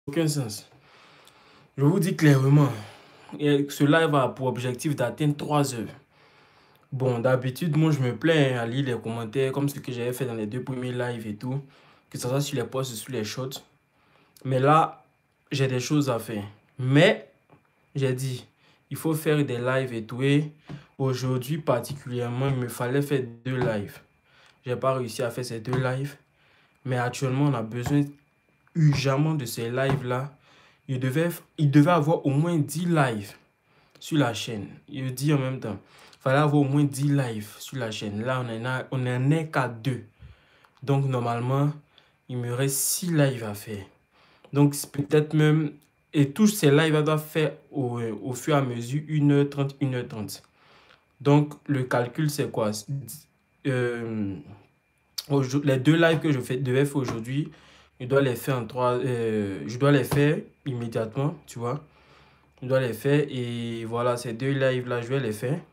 Aucun sens. Je vous dis clairement, et ce live a pour objectif d'atteindre 3 heures. Bon, d'habitude, moi, je me plains à lire les commentaires comme ce que j'avais fait dans les 2 premiers lives et tout, que ce soit sur les posts, sur les shorts. Mais là, j'ai des choses à faire. Mais, j'ai dit, il faut faire des lives et tout. Et aujourd'hui, particulièrement, il me fallait faire 2 lives. J'ai pas réussi à faire ces 2 lives. Mais actuellement, on a besoin urgemment de ces lives-là. Il devait avoir au moins 10 lives sur la chaîne. Il dit en même temps, il fallait avoir au moins 10 lives sur la chaîne. Là, on n'en est qu'à 2. Donc, normalement, il me reste 6 lives à faire. Donc, c'est peut-être même... Et tous ces lives doivent faire au fur et à mesure 1h30, 1h30. Donc, le calcul, c'est quoi? Euh, les 2 lives que devais faire aujourd'hui, je dois les faire je dois les faire immédiatement, tu vois. Je dois les faire et voilà, ces 2 lives-là, je vais les faire.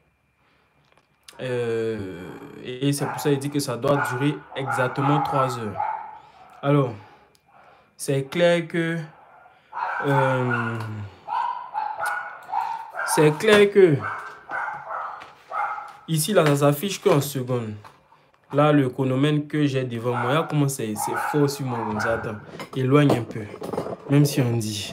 Et c'est pour ça qu'il dit que ça doit durer exactement 3 heures. Alors, c'est clair que... euh, c'est clair que... Ici, là, ça s'affiche qu'en seconde. Là, le chronomètre que j'ai devant moi, là, comment c'est fort sur mon gonza. Attends, éloigne un peu. Même si on dit...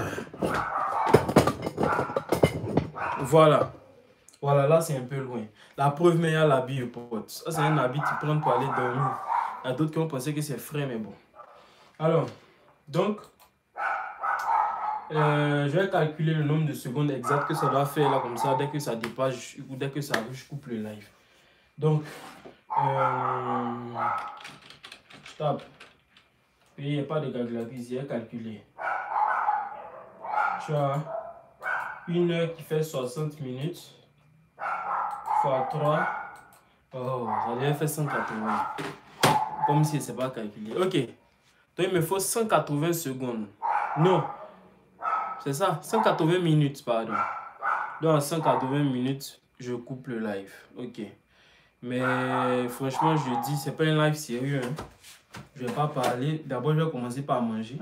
Voilà. Voilà, là, c'est un peu loin. La preuve, mais il y a l'habit, pote. Ça, c'est un habit qui prend pour aller dormir. Il y a d'autres qui vont penser que c'est frais, mais bon. Alors, donc, je vais calculer le nombre de secondes exact que ça doit faire là, comme ça, dès que ça dépasse ou dès que ça arrive, je coupe le live. Donc, stop. Il n'y a pas de gaglavis, j'ai calculé. Tu as 1 heure qui fait 60 minutes fois 3. Oh, ça devait faire 180. Comme si c'est pas calculé. Ok. Donc, il me faut 180 secondes. Non. C'est ça. 180 minutes, pardon. Donc, à 180 minutes, je coupe le live. Ok. Mais franchement, je dis, c'est pas un live sérieux. Hein. Je vais pas parler. D'abord, je vais commencer par manger.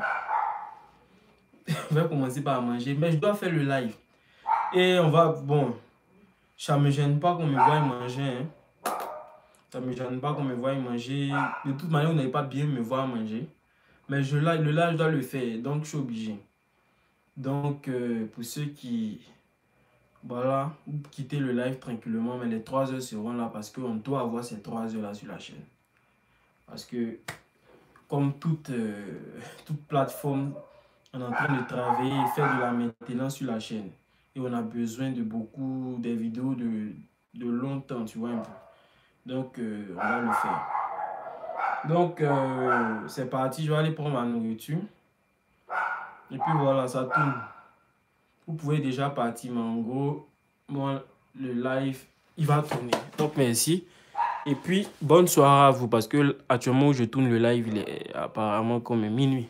Je vais commencer par manger. Mais je dois faire le live. Et on va... Bon, ça me gêne pas qu'on me voie manger. Hein. Ça me gêne pas qu'on me voie manger. De toute manière, vous n'allez pas bien me voir manger. Mais le live, je dois le faire. Donc, je suis obligé. Donc, pour ceux qui... Voilà, quitter le live tranquillement. Mais les 3 heures seront là parce qu'on doit avoir ces 3 heures là sur la chaîne. Parce que, comme toute plateforme, on est en train de travailler et faire de la maintenance sur la chaîne. Et on a besoin de beaucoup des vidéos de longtemps, tu vois un peu. Donc, on va le faire. Donc, c'est parti. Je vais aller prendre ma nourriture. Et puis voilà, ça tourne. Vous pouvez déjà partir, mais en gros, moi, le live, il va tourner. Donc, merci. Et puis, bonne soirée à vous parce que actuellement où je tourne le live, il est apparemment comme minuit.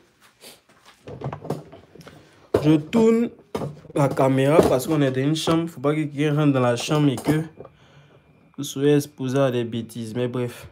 Je tourne la caméra parce qu'on est dans une chambre. Il ne faut pas que quelqu'un rentre dans la chambre et que vous soyez exposé à des bêtises. Mais bref.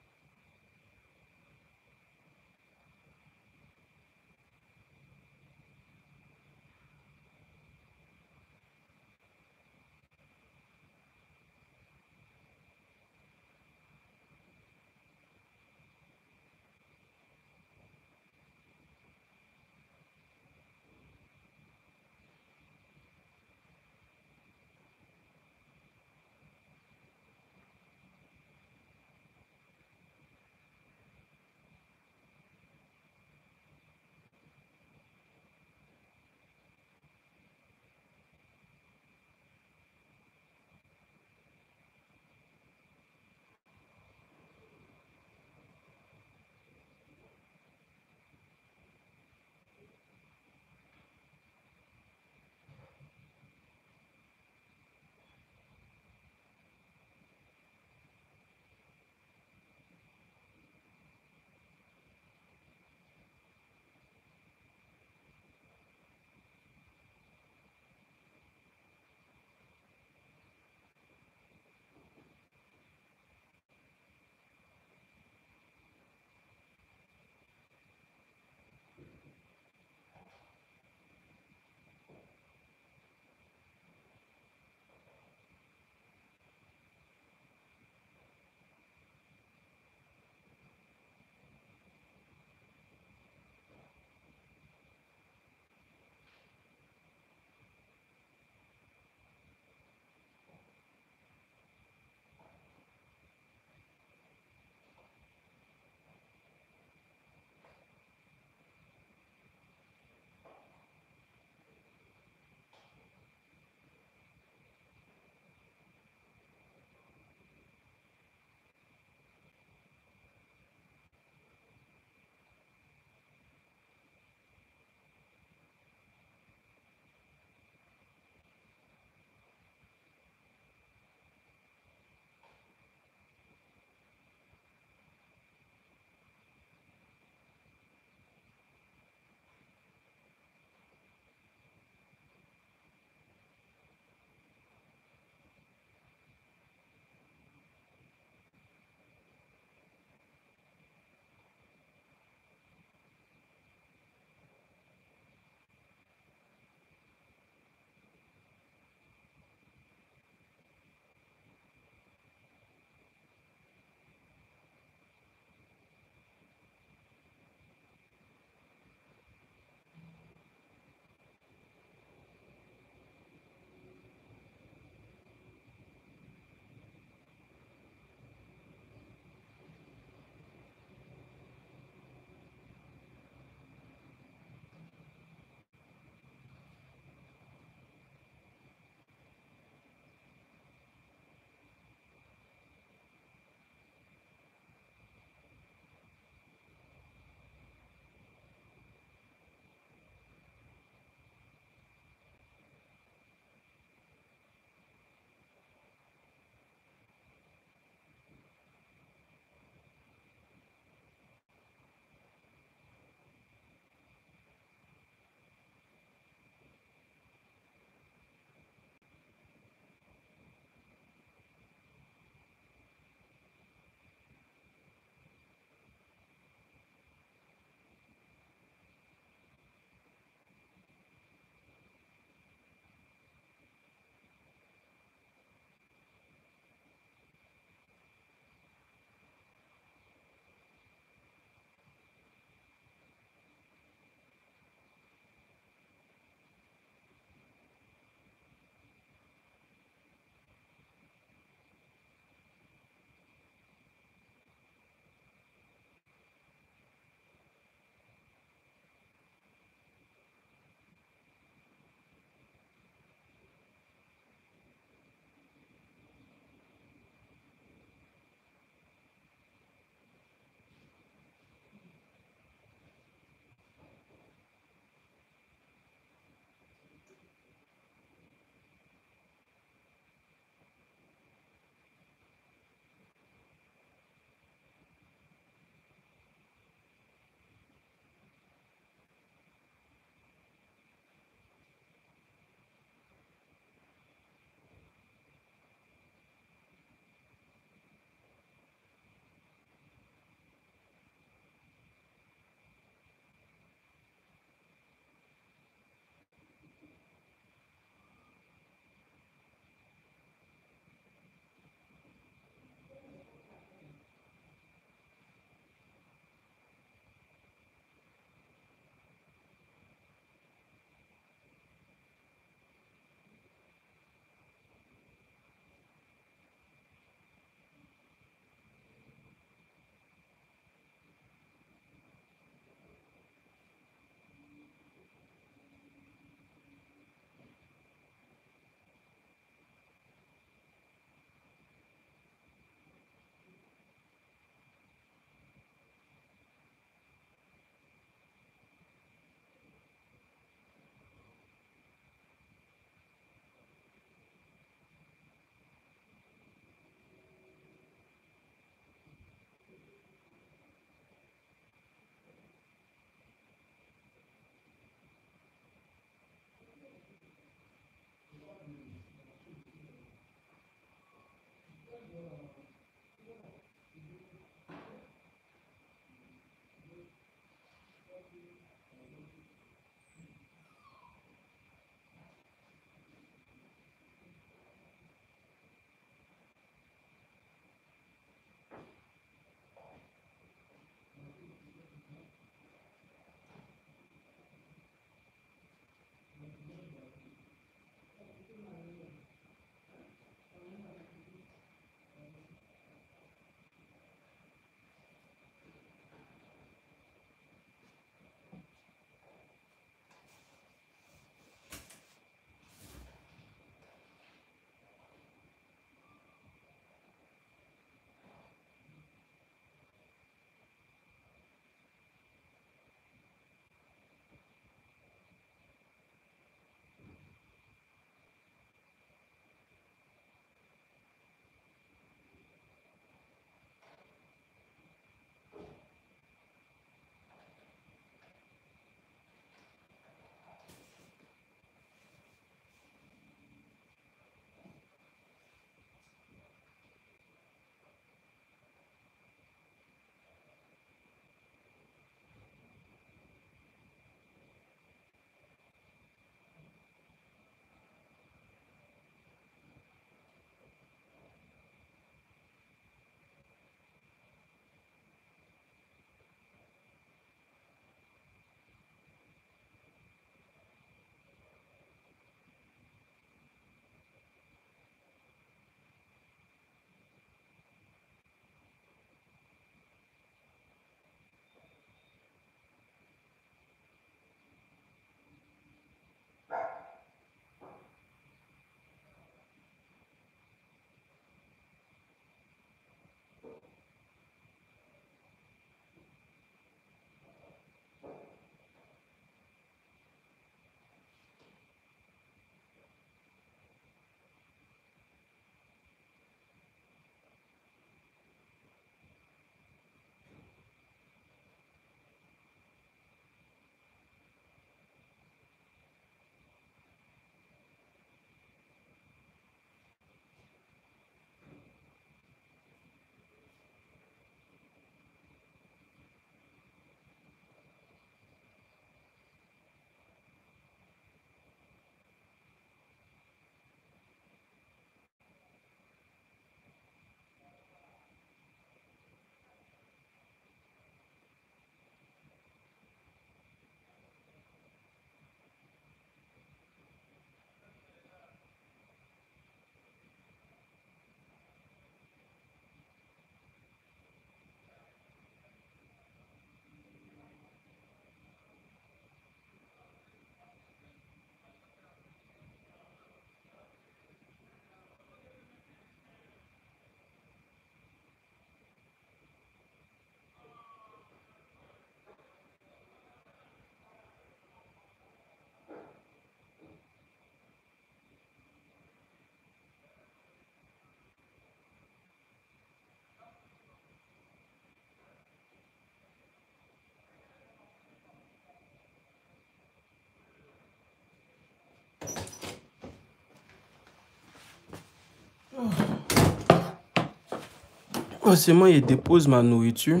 Forcément, il dépose ma nourriture.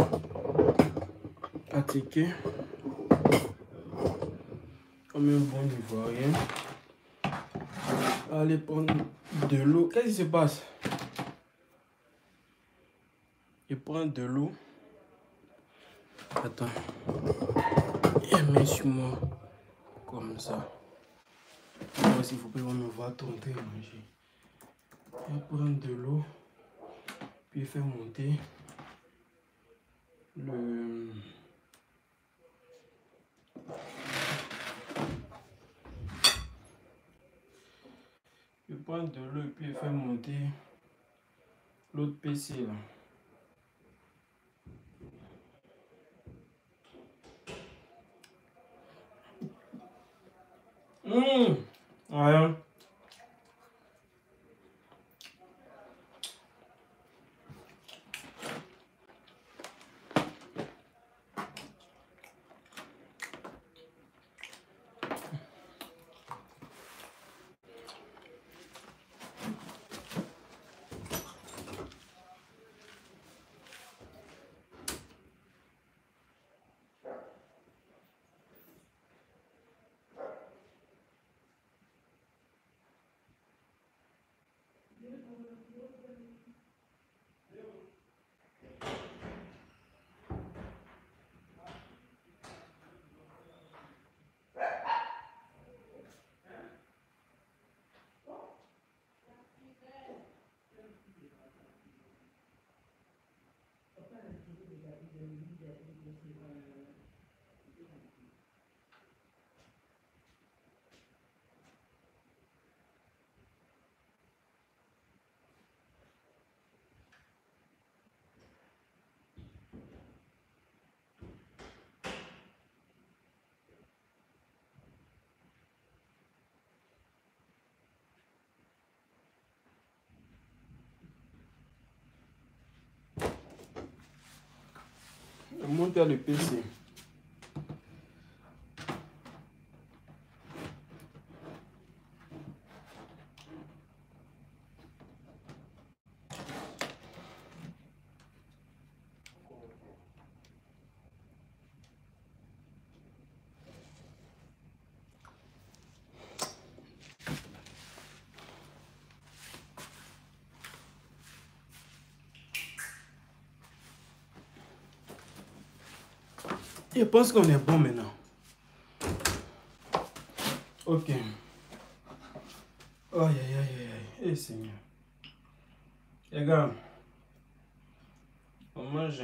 Attaqué. Comme un bon ivoirien. Allez prendre de l'eau. Qu'est-ce qui se passe? Je prends de l'eau. Attends. Et mets sur moi. Comme ça. Moi aussi, il faut pas me voir tenter à manger. Je vais prendre de l'eau. Puis faire monter le... Je prends de l'eau et puis faire monter l'autre PC là. Rien. Je monte à le PC. Je pense qu'on est bon maintenant. Ok. Aïe, aïe, aïe, aïe. Eh Seigneur. Les gars, on mange.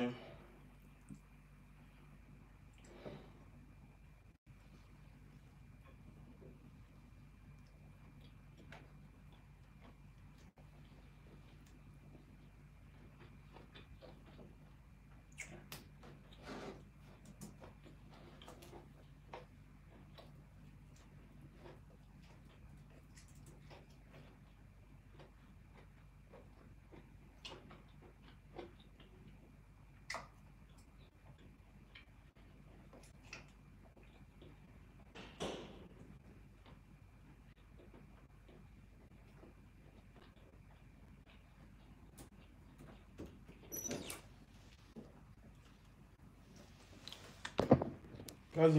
Vas-y.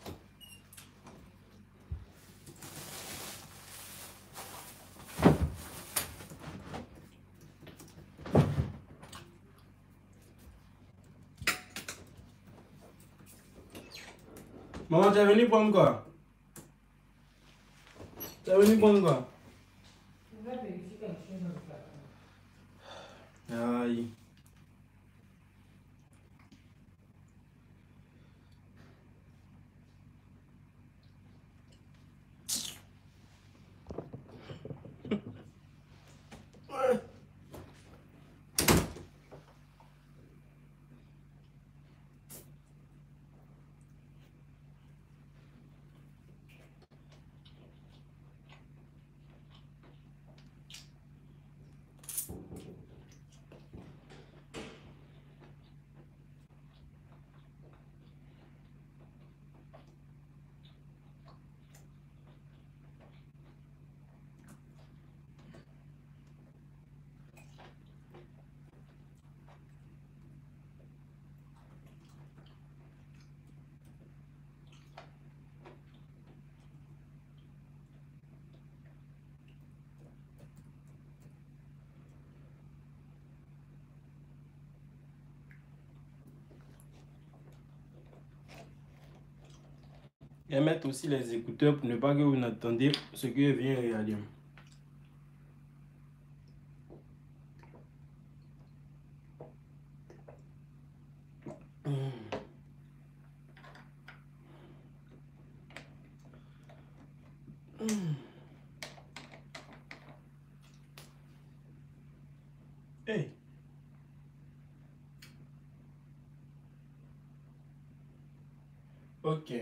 Maman, tu es venu prendre quoi? Tu es venu prendre quoi? Aïe. Et mettre aussi les écouteurs pour ne pas que vous n'entendez ce que vient regarder. Hey. Ok.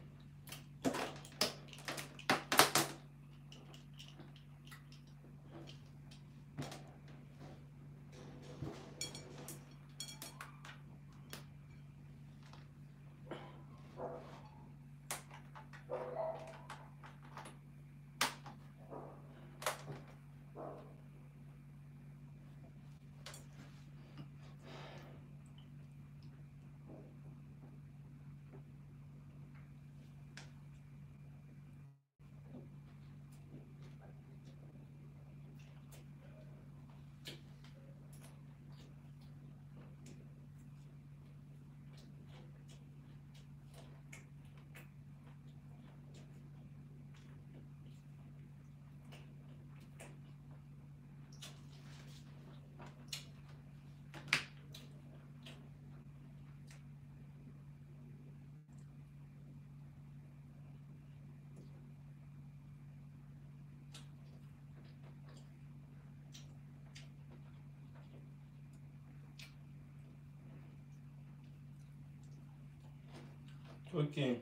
Ok.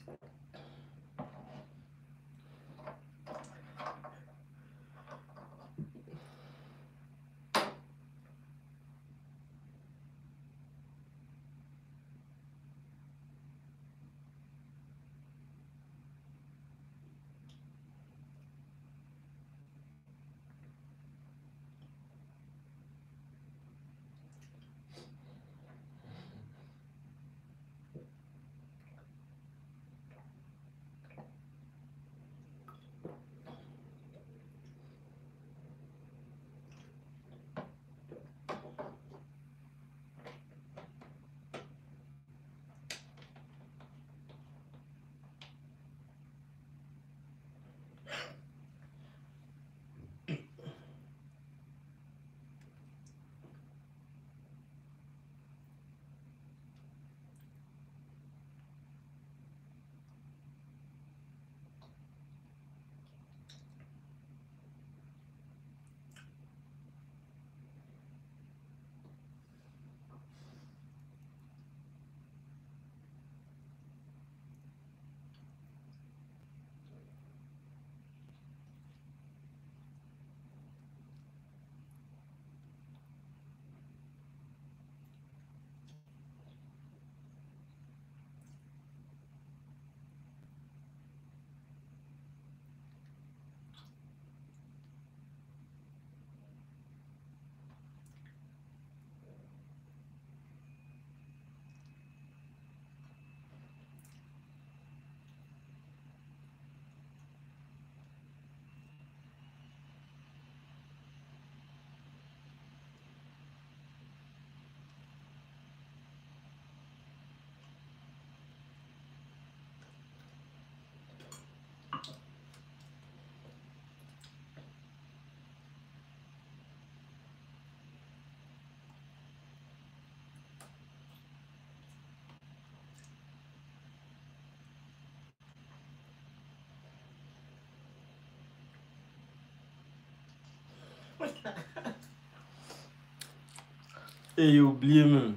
Et j'ai oublié même.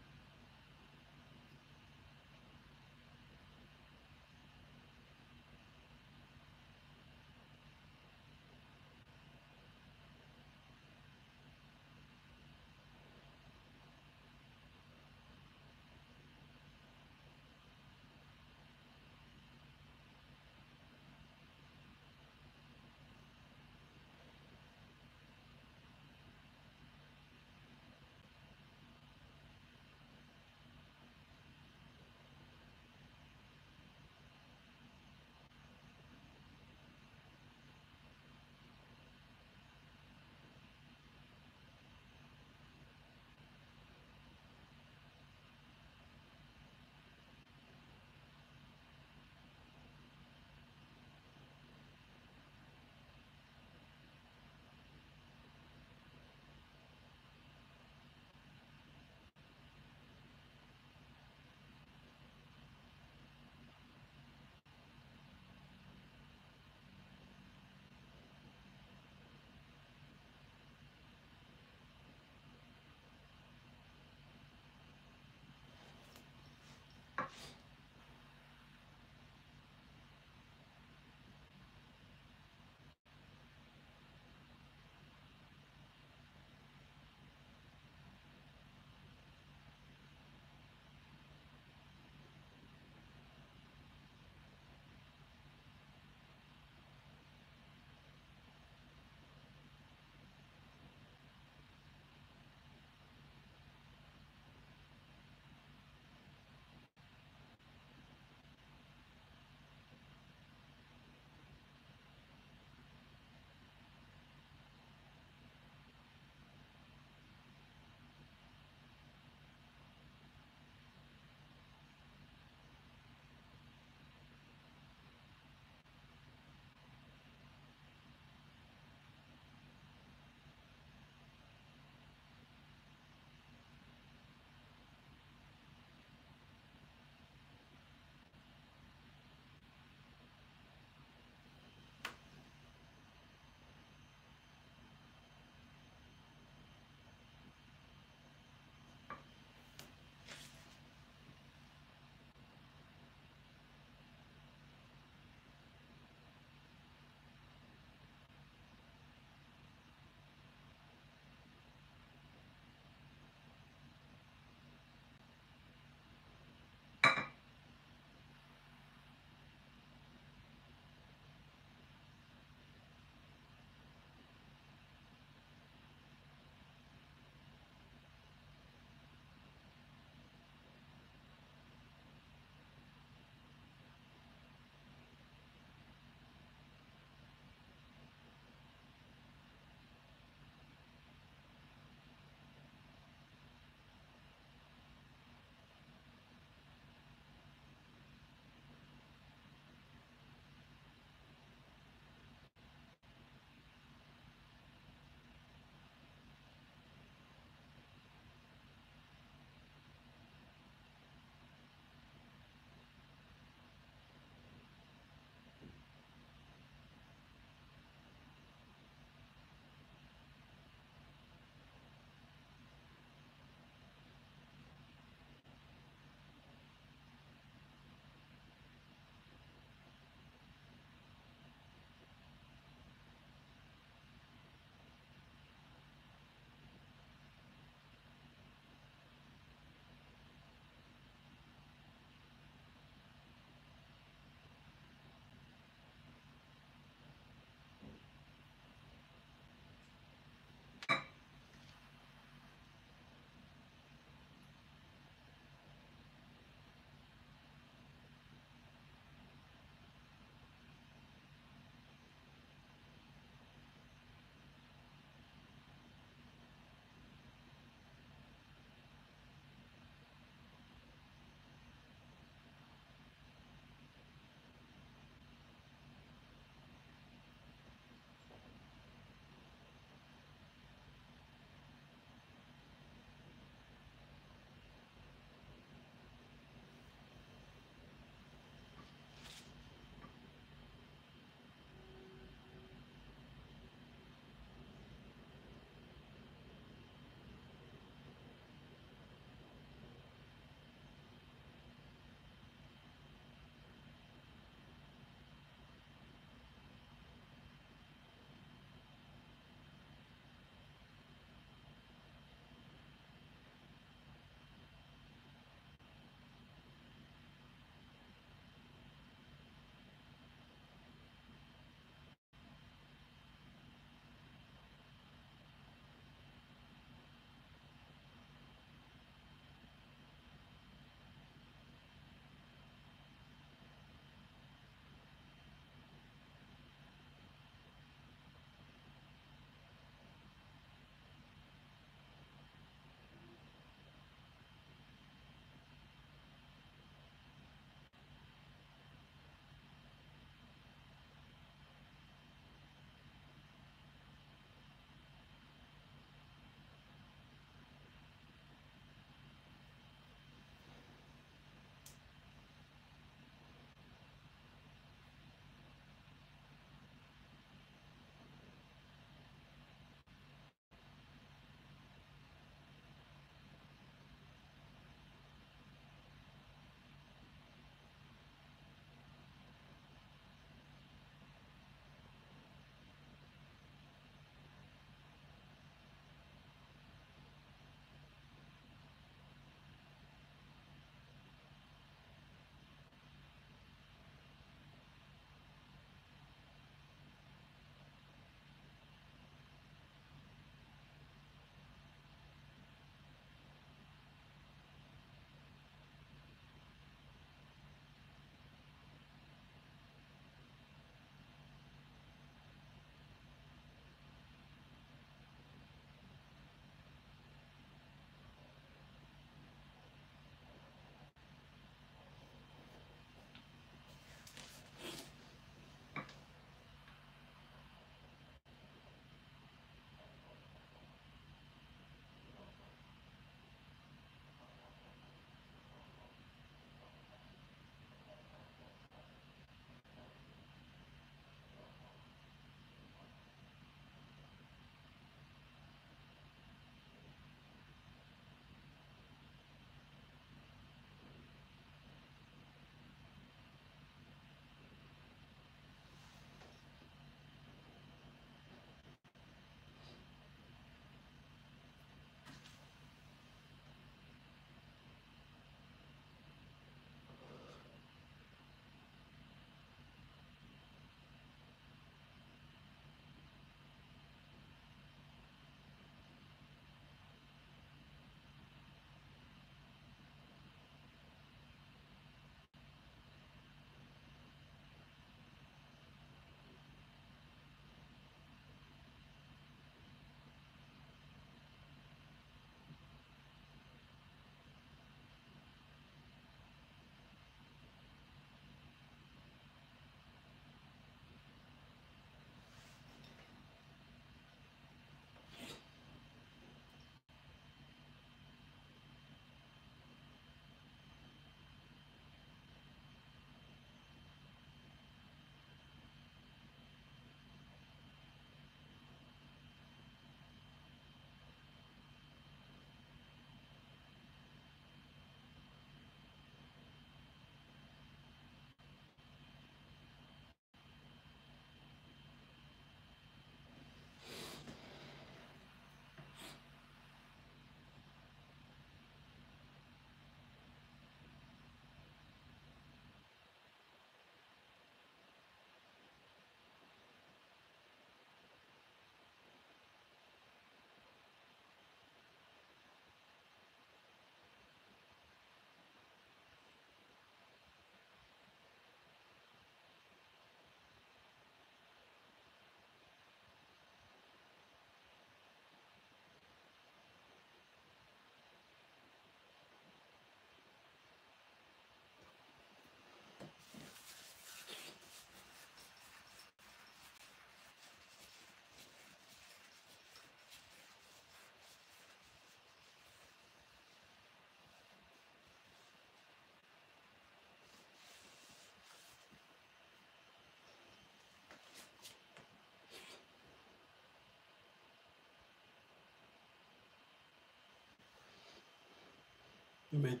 Mais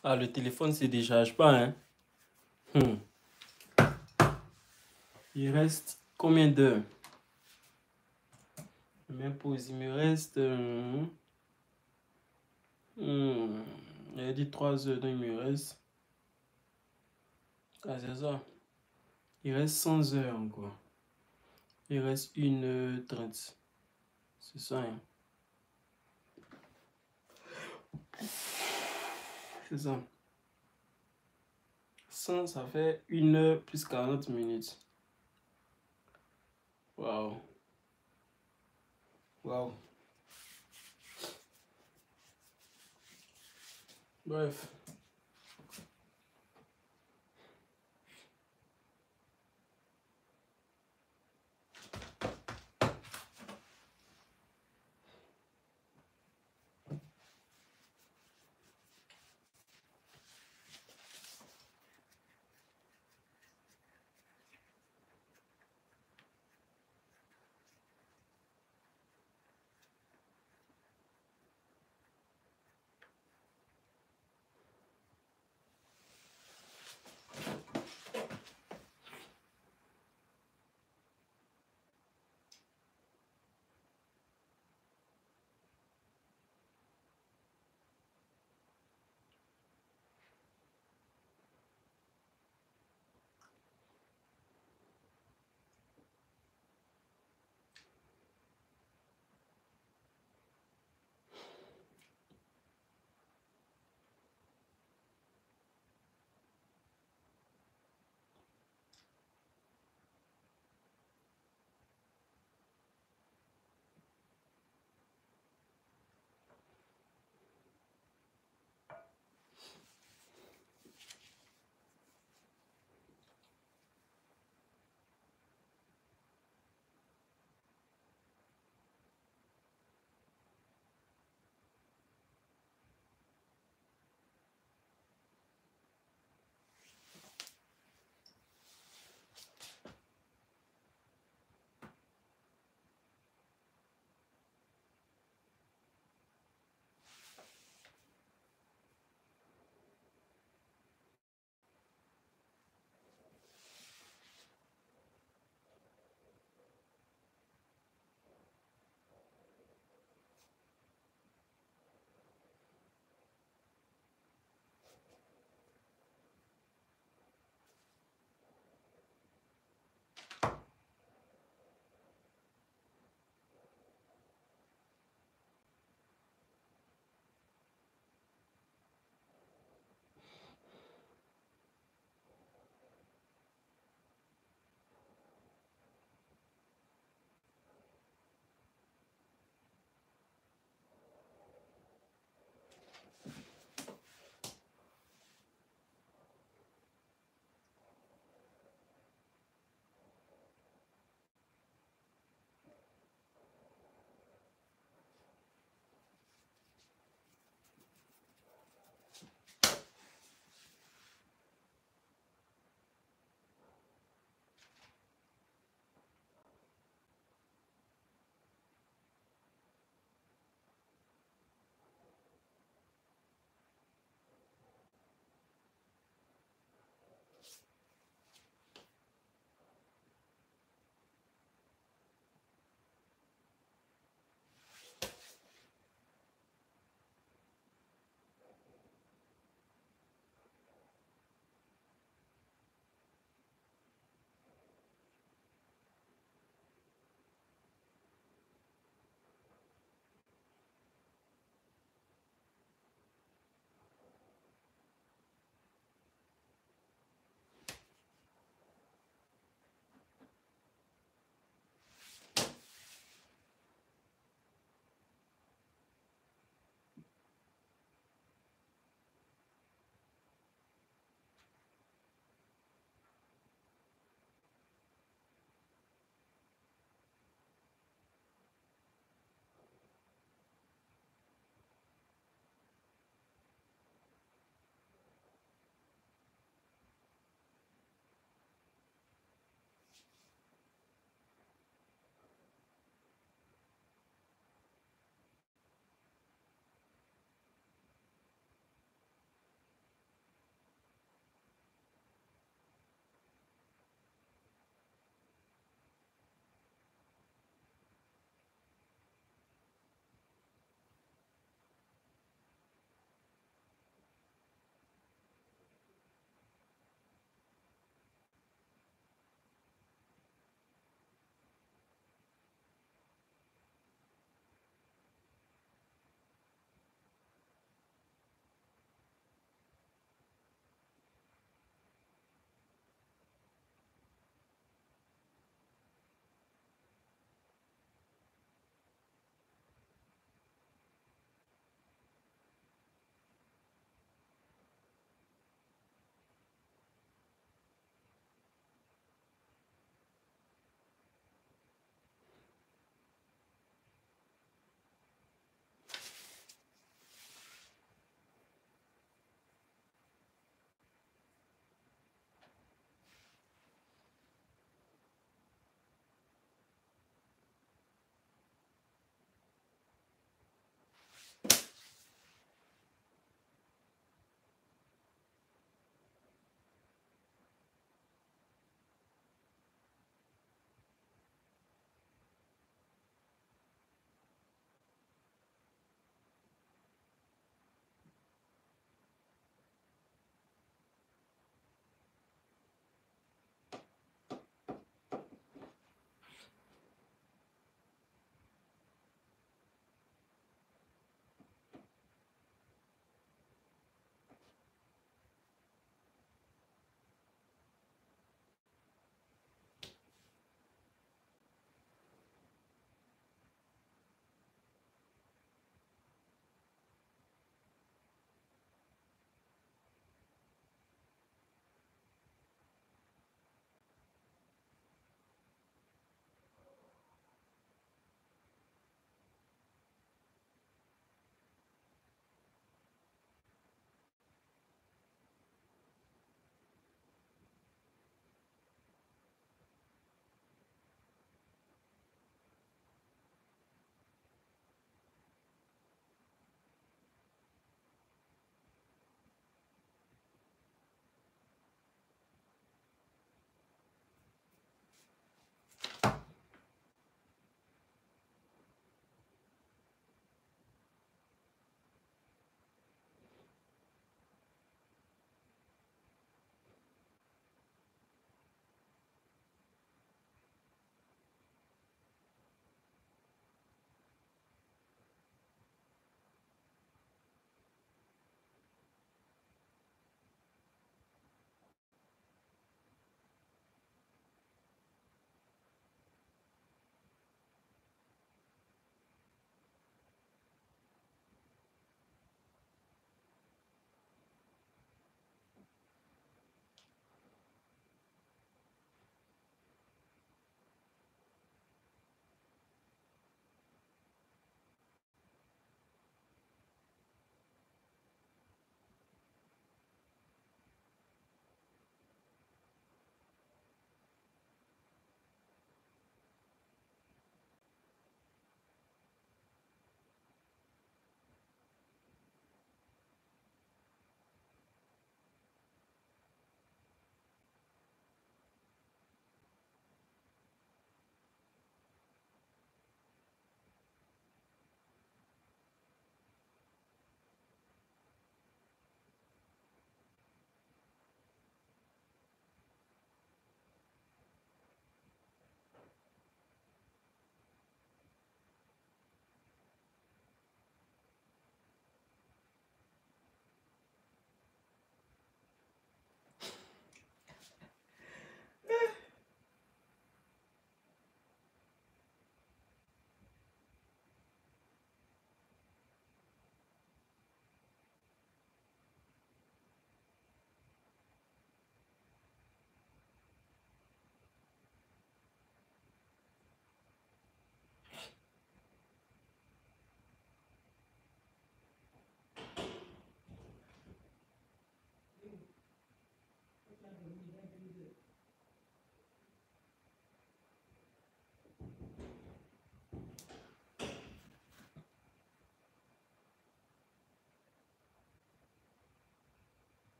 Ah, le téléphone se décharge pas, hein. Hmm. Il reste combien d'heures? Même pause, il me reste... il a dit 3 heures, donc il me reste... Ah, c'est ça. Il reste 100 heures encore. Il reste 1h30. C'est ça, hein. C'est ça. 100, ça fait 1h plus 40 minutes. Waouh. Waouh. Bref.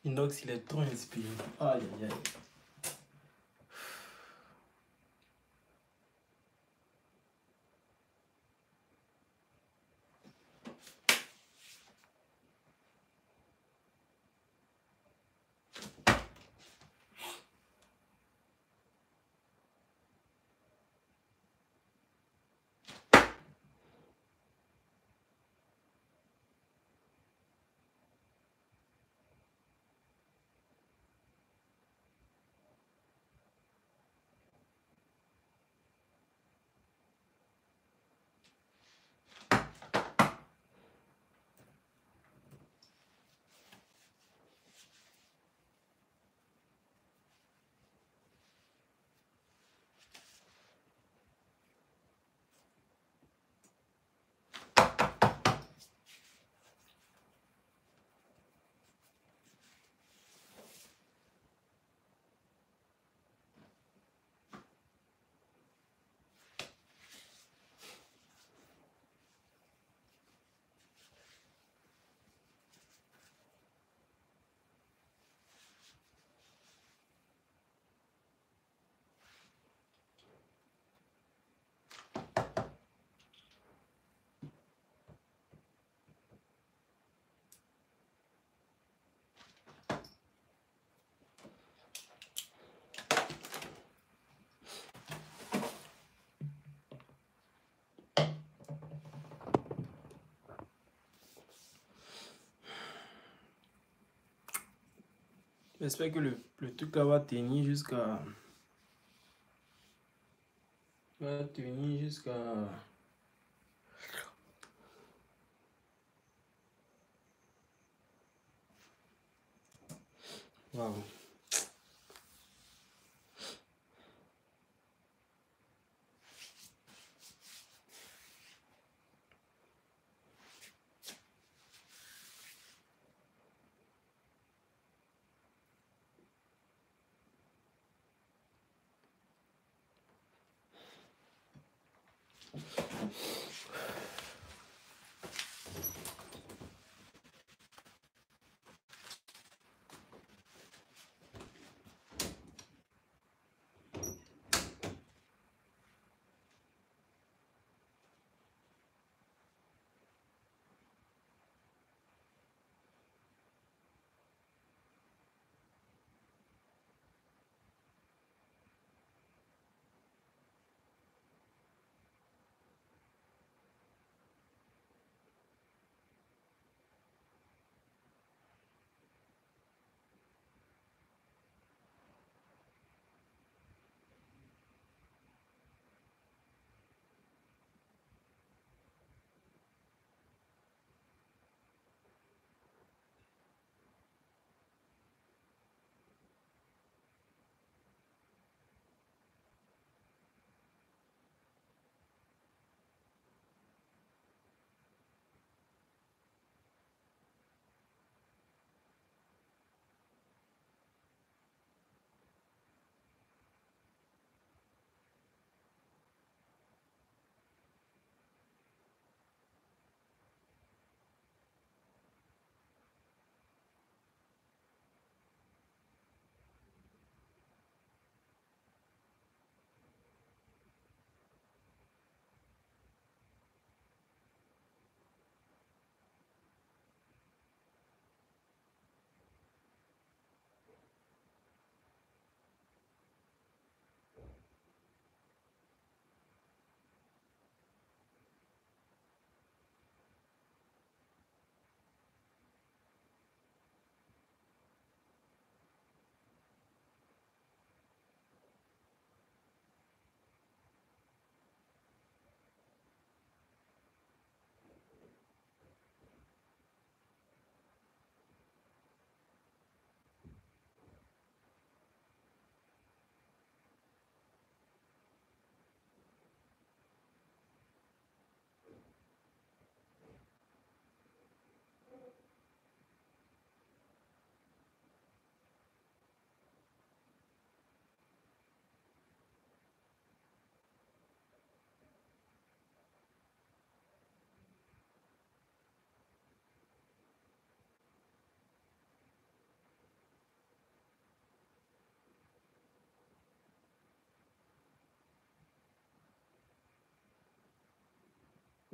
Inox, il est trop inspiré. Aïe, aïe, aïe. J'espère que le truc là va tenir jusqu'à... Va tenir jusqu'à... Waouh.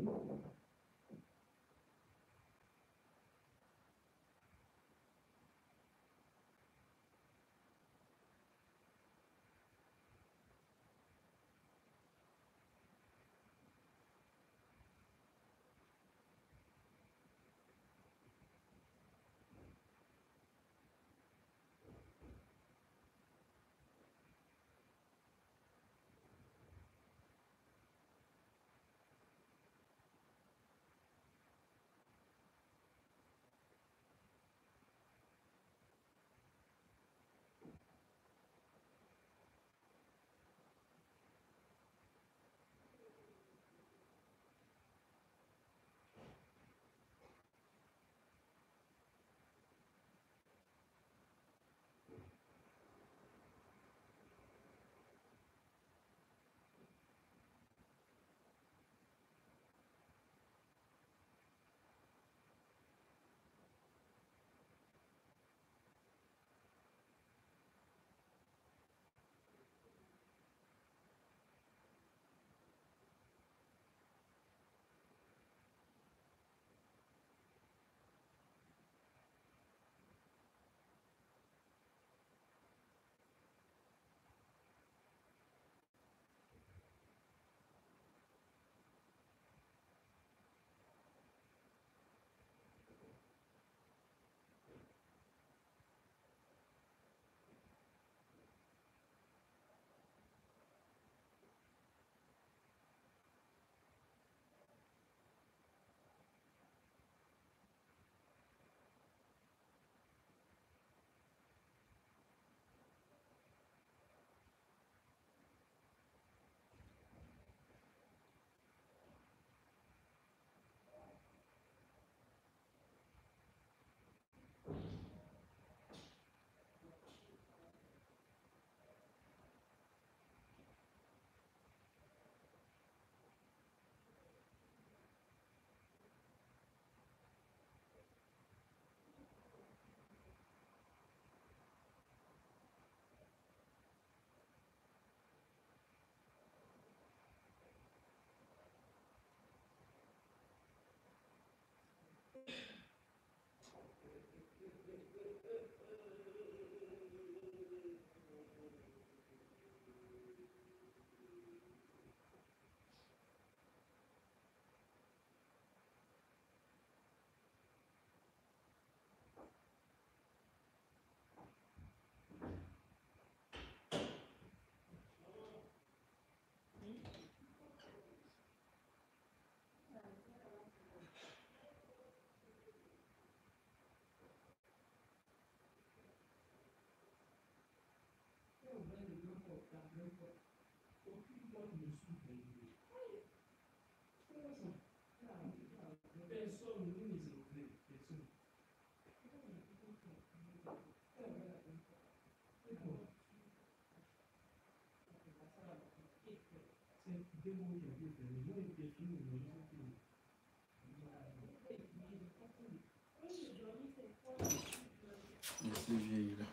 C'est vieille là.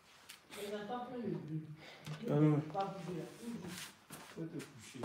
Ah non. Faut te coucher.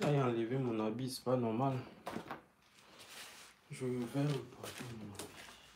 aille enlever mon habit, c'est pas normal. Je vais reporter mon habit.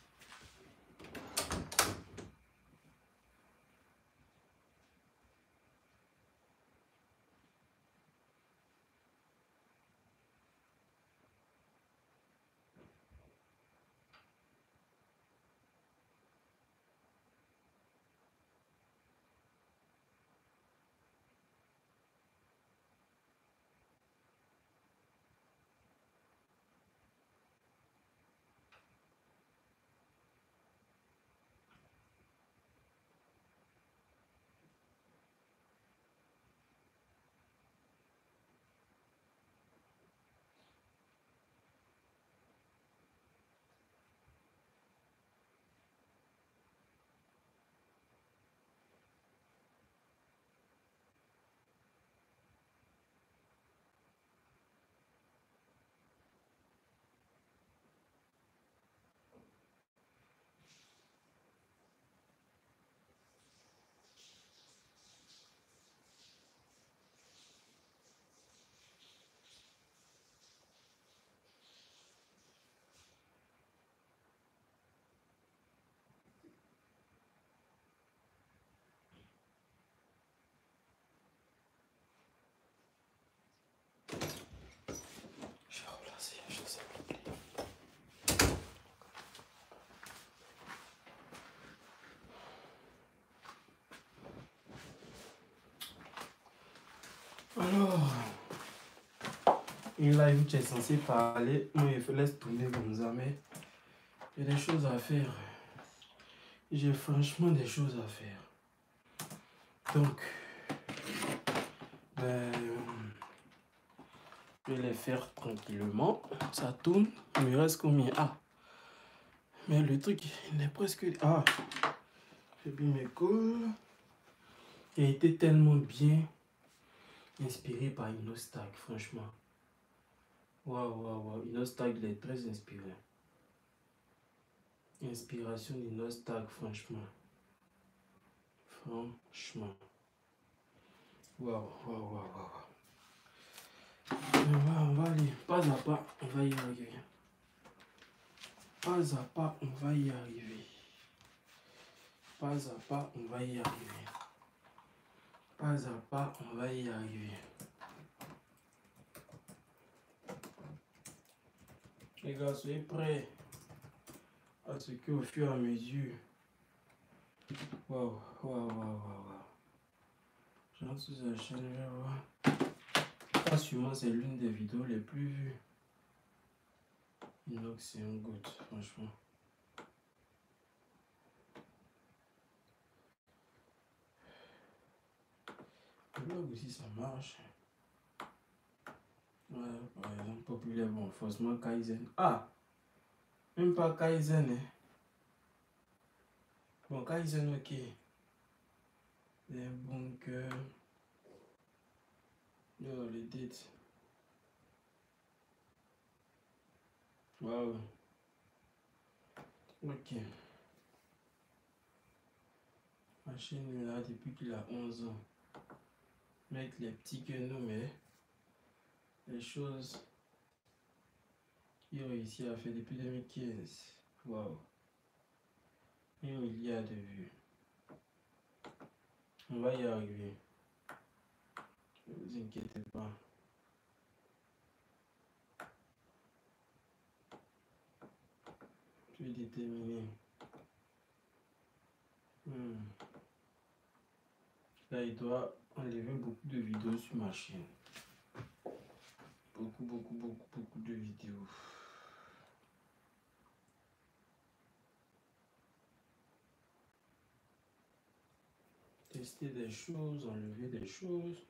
Je vais replacer la chose, s'il vous plaît. Alors, une live où tu es censé parler, moi je laisse tourner comme ça, mais il y a des choses à faire. J'ai franchement des choses à faire. Donc, je vais les faire tranquillement. Ça tourne, il me reste combien? Ah, mais le truc, il est presque... Ah, j'ai mis mes cols. Il a été tellement bien inspiré par Inostag, franchement. Waouh, waouh, waouh. Inostag, il est très inspiré. Inspiration d'Inostag, franchement. Franchement. Waouh, waouh, waouh, waouh. On va aller pas à pas, on va y arriver. Pas à pas, on va y arriver. Pas à pas, on va y arriver. Pas à pas, on va y arriver. Les gars, soyez prêts à ce qu'au fur et à mesure. Waouh, waouh, waouh, waouh. J'entre sur la chaîne, je vais voir. Sûrement, c'est l'une des vidéos les plus vues. Inox, c'est un goût, franchement. Le blog aussi, ça marche. Ouais, par exemple, populaire, bon, forcément Kaizen. Ah! Même pas Kaizen, hein. Bon, Kaizen, ok. Les bunkers. Oh, les dates. Waouh. Ok. Ma chaîne est là depuis qu'il a 11 ans. Mec, les petits que nous, mais les choses qu'il a réussi à faire depuis 2015. Waouh. Et il y a de vues. On va y arriver. Ne vous inquiétez pas. Je suis déterminé. Là, il doit enlever beaucoup de vidéos sur ma chaîne. Beaucoup, beaucoup, beaucoup, beaucoup de vidéos. Tester des choses, enlever des choses.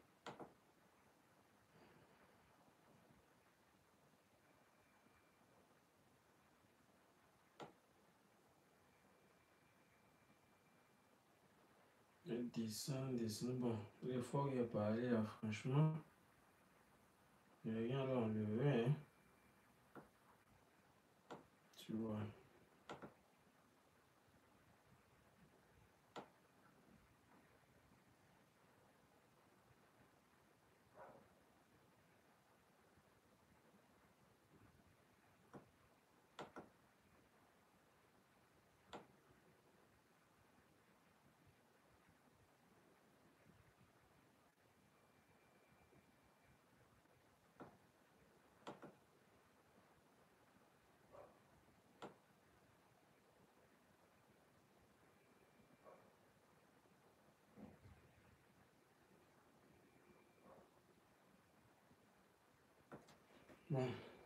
Descendre. Bon, les fois où il a parlé là, franchement, il n'y a rien à l'enlever, hein. Tu vois. Bon.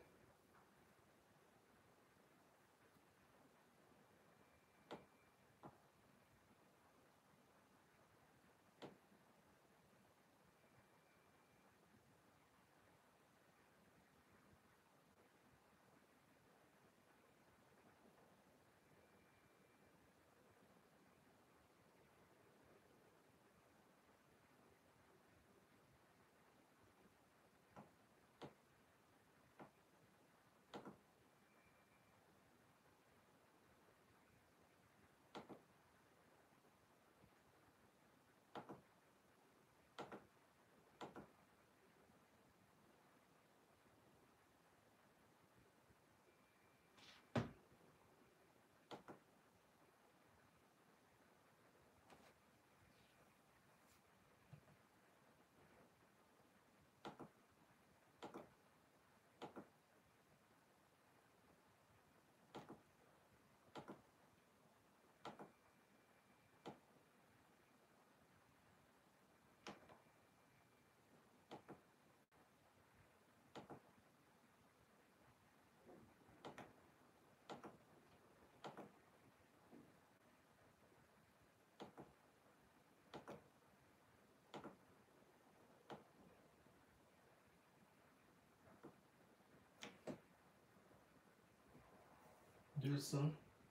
Deux cents.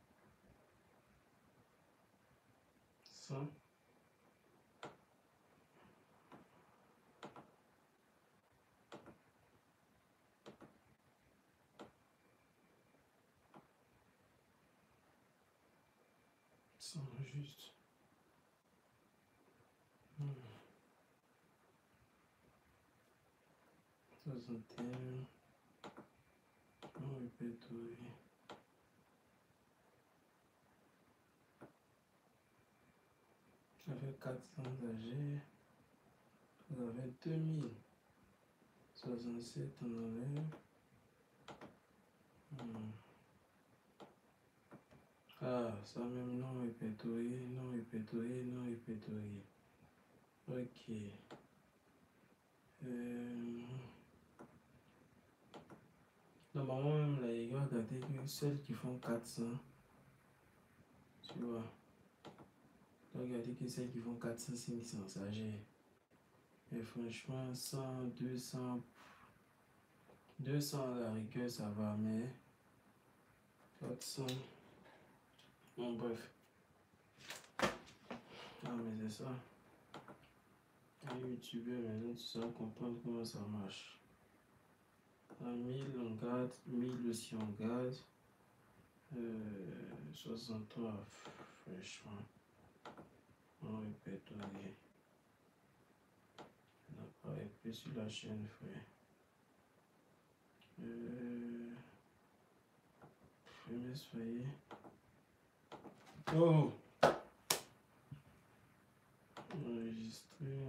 100. 100 juste. 61. On répète, oui. J'avais 400 âgés. On avait 2000. 67, on enlève. Ah, ça même non répertorié, non répertorié, non répertorié. Ok. Normalement, même là, il va regarder que celles qui font 400, tu vois. Il va regarder que celles qui font 400, 500, ça gère. Mais franchement, 100, 200, 200 à la rigueur, ça va, mais 400, bon, bref. Ah, mais c'est ça. Un youtubeur, maintenant, tu sais comprendre comment ça marche. À 1000, on garde, 1000 aussi, on garde. 63, franchement, on répertorié. On n'apparaît plus sur la chaîne, frère. Premier soyez. Oh! Enregistrer.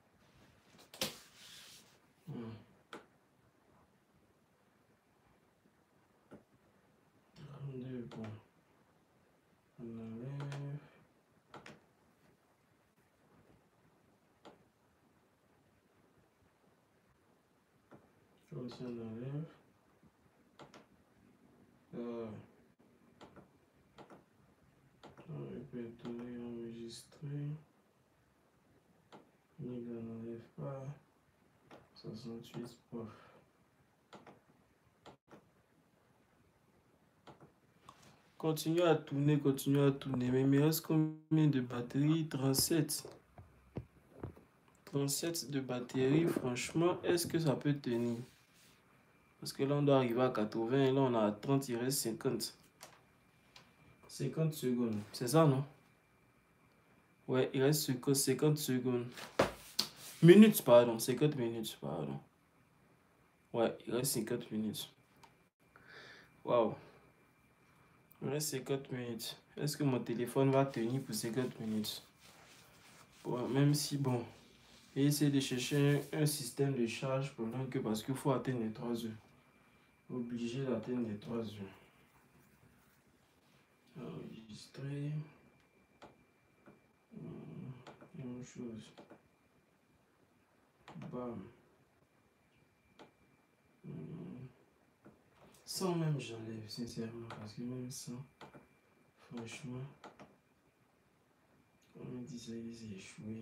32, bon. On enlève. Ça aussi, on enlève. On répertorier, enregistrer. 1000, on n'enlève pas. 68, prof. Continue à tourner, continue à tourner. Mais il me reste combien de batterie? 37. 37 de batterie, franchement, est-ce que ça peut tenir? Parce que là, on doit arriver à 80 et là, on a 30, il reste 50. 50 secondes, c'est ça, non? Ouais, il reste 50 secondes. Minutes, pardon, 50 minutes, pardon. Ouais, il reste 50 minutes. Waouh. Il reste 50 minutes. Est-ce que mon téléphone va tenir pour 50 minutes? Bon, même si, bon, et essayer de chercher un système de charge pendant que, parce qu'il faut atteindre les 3 heures. Obligé d'atteindre les 3 heures. Enregistrer. Même chose. Bam. Sans même j'enlève, sincèrement, parce que même sans, franchement, on me dit ça, ils échoué.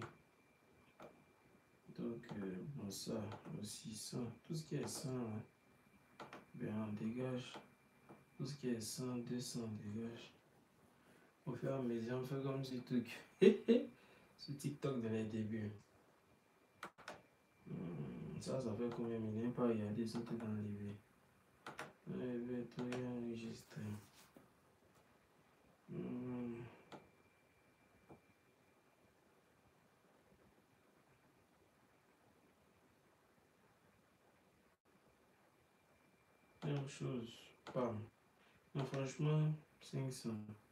Donc, bon, ça aussi, 100, tout ce qui est 100, hein, ben, on dégage. Tout ce qui est 100, 200, on dégage. Au fur et à mesure, on fait comme ce truc. Ce TikTok de les débuts. Ça fait combien de minutes? Pas regarder, sauter dans l'enlever. Enlever, tout enregistrer. Même chose, pas. Non, franchement, 500.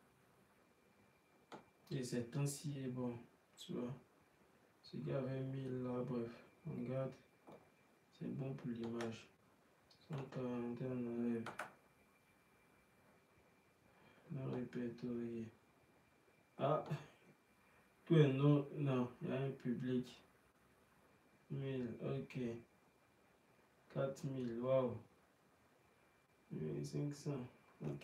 Et cet temps-ci est bon, tu vois. Ce gars avait 1000 là, bref, on garde. C'est bon pour l'image. 140, on enlève. Non répertorié. Ah, tout est non, non, il y a un public. 1000, ok. 4000, waouh. 500, ok.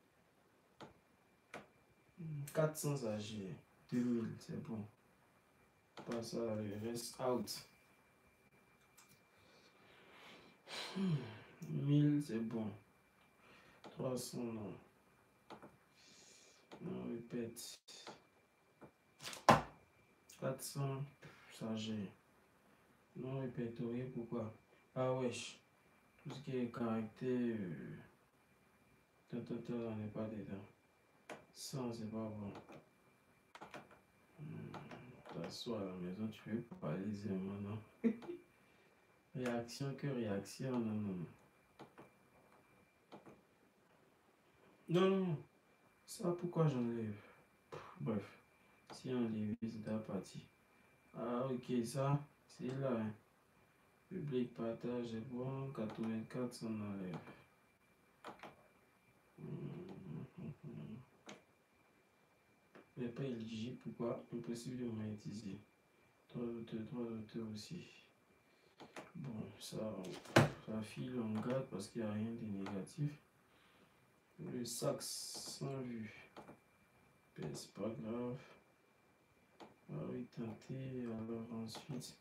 400 AG, 2000, c'est bon. Pas ça, le reste out. 1000, c'est bon. 300, non. On répète. 400, ça j'ai. Non répertorié, pourquoi? Ah wesh. Tout ce qui est caractère. On n'est pas dedans. 100, c'est pas bon. T'assois à la maison, tu veux parler aisément, non? Réaction que réaction, non, non, non. Non, non, ça, pourquoi j'enlève? Bref, si on enlève, c'est ta partie. Ah, ok, ça, c'est là. Hein. Public partage, c'est bon. 84, on enlève. Mais pas éligible, pourquoi? Impossible de monétiser. 3 auteurs aussi. Bon, ça file, on garde parce qu'il n'y a rien de négatif. Le sax sans vue. C'est pas grave. Ah oui, tenter. Alors ensuite,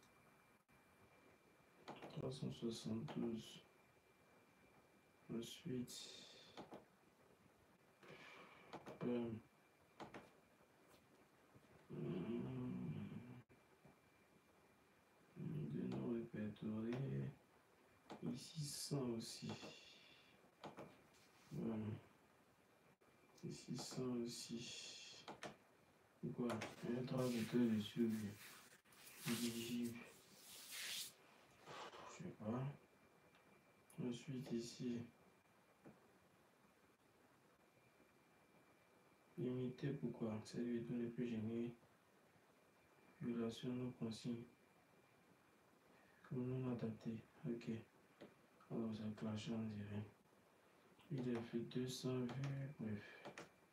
372. Ensuite, bam. De non répertoriés. Ici 100 aussi. Voilà. Ici 100 aussi. Pourquoi? Il y a 3 auteurs dessus. Éligible. Je sais pas. Ensuite ici. Limité, pourquoi? Cette vidéo n'est plus générée. Violation non consigne. Comme non adapté. Ok. Alors ça clash on dirait. Il a fait 200 vues. Bref.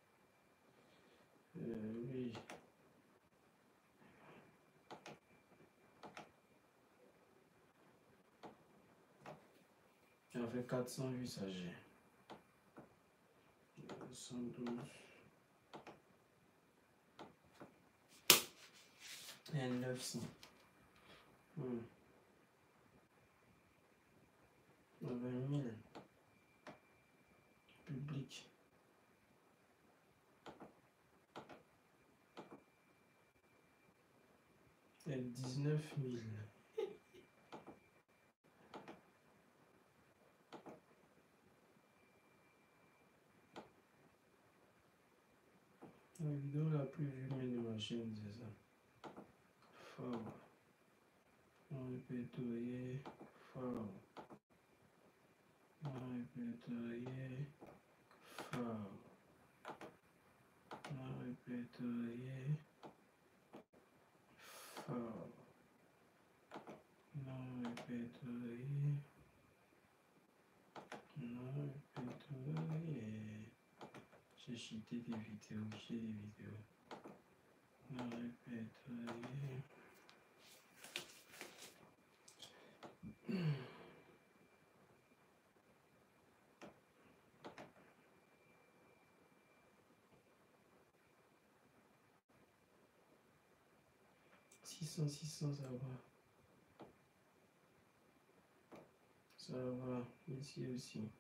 Oui. Il a fait 400 vues, ça j'ai. 112. Et 900. 20 000. Public. Et 19 000. La vidéo la plus vue de ma chaîne, c'est ça. Fort. On répertorié. Fort. On répertorié. Fort. On répertorié. Fort. Non répertorié. Non répertorié. J'ai cheaté des vidéos. J'ai des vidéos. Non répertorié. 600, ça va. Ça va. Ici aussi.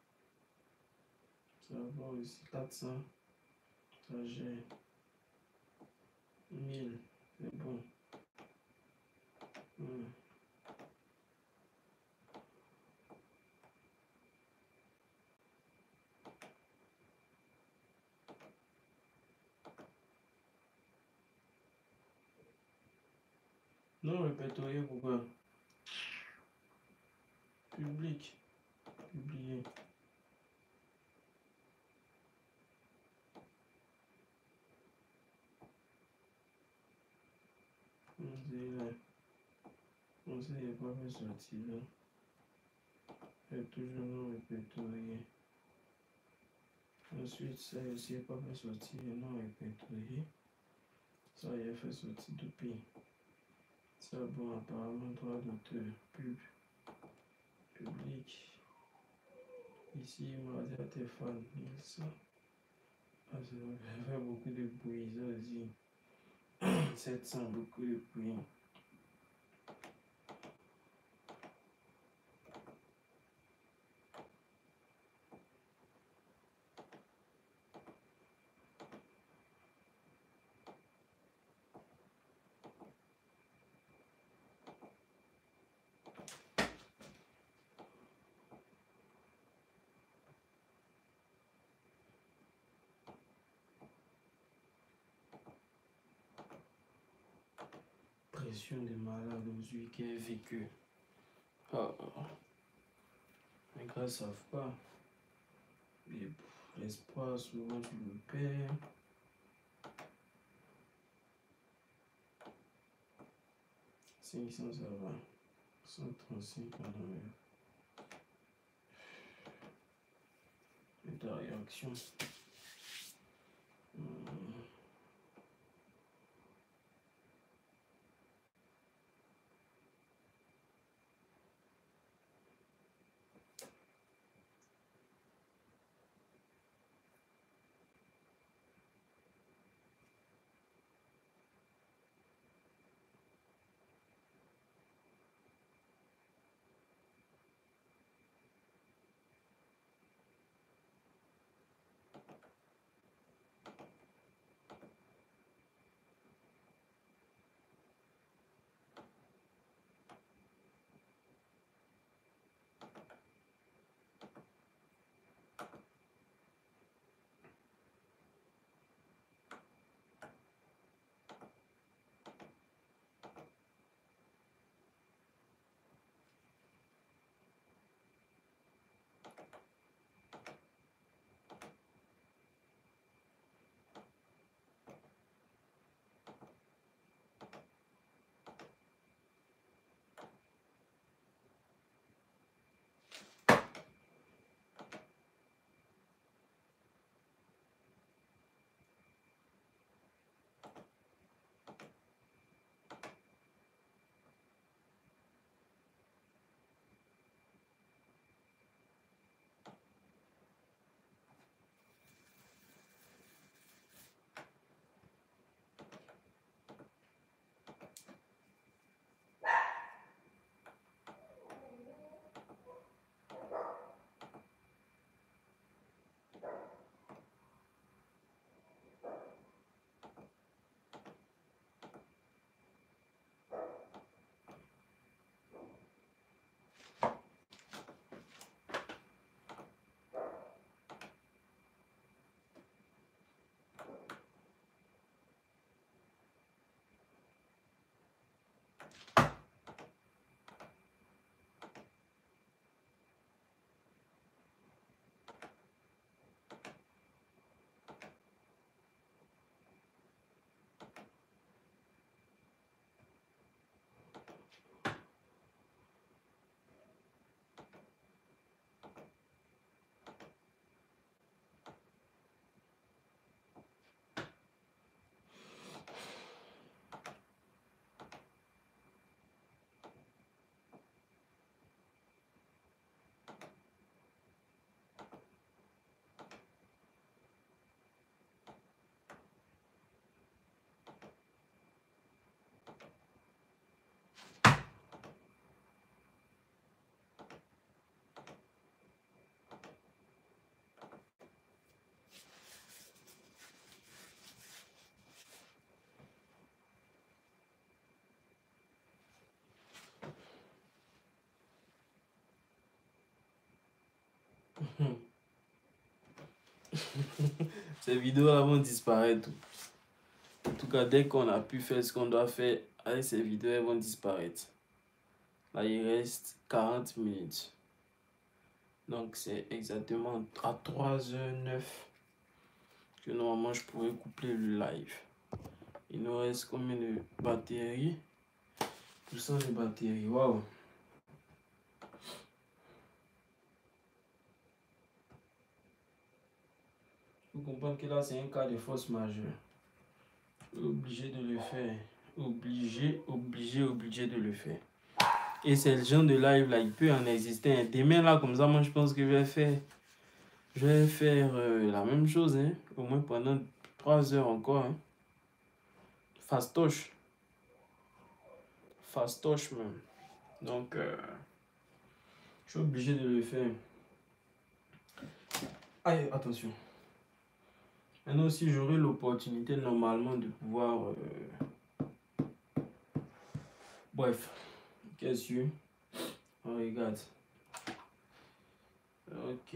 Ça va aussi. 400. Ça gère. 1000. C'est bon. Non répertorié, pourquoi? Public. Publié. On sait, il n'y a pas fait sortir là. Il y a toujours non répertorié. Ensuite, ça aussi, il n'y a pas fait sortir non répertorié. Ça, il a fait sortir depuis. Ça, bon, apparemment, droit d'auteur. Public. Ici, Mardia Téphane, 1100. Ah, ça fait beaucoup de bruit, ça aussi. 700, beaucoup de bruit. Pression des malades aujourd'hui qui est vécu. Oh. Les gars ne savent pas. L'espoir, souvent, tu le perds. 500, ça va. 135, pardon. Et ta réaction. Ces vidéos-là vont disparaître. En tout cas, dès qu'on a pu faire ce qu'on doit faire avec ces vidéos, elles vont disparaître. Là, il reste 40 minutes. Donc, c'est exactement à 3h09 que normalement je pourrais couper le live. Il nous reste combien de batteries? % de batterie. Waouh! Vous comprenez que là, c'est un cas de force majeure. Obligé de le faire. Obligé de le faire. Et c'est le genre de live là, il peut en exister. Demain là, comme ça, moi je pense que je vais faire la même chose, hein, au moins pendant 3 heures encore. Hein. Fastoche. Fastoche même. Donc, je suis obligé de le faire. Aïe, attention. Maintenant aussi, j'aurai l'opportunité normalement de pouvoir... Bref, qu'est-ce que... On regarde. Ok.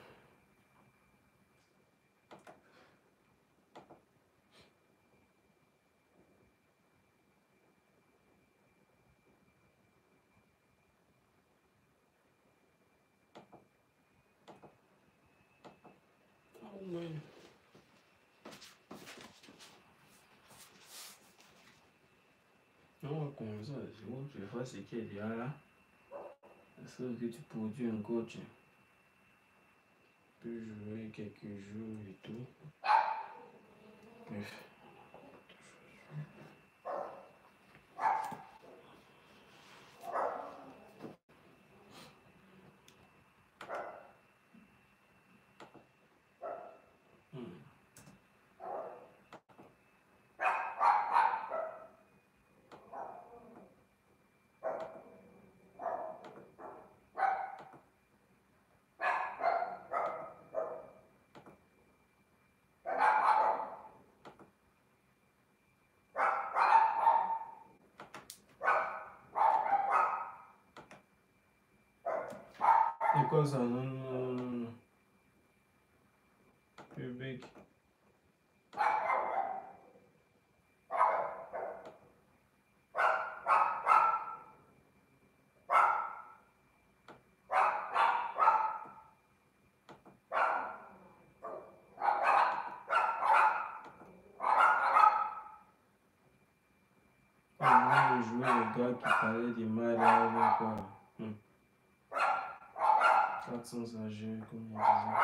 Oh, ouais. On va commencer. C'est bon, tu vois ce qui est déjà là. Est-ce que tu produis un coach? Tu peux jouer quelques jours et tout. Bref. C'est quoi ça? Non, non, non, non. Public. On jouer le gars qui parlait des mal avec quoi? 400 AG, comme il disait.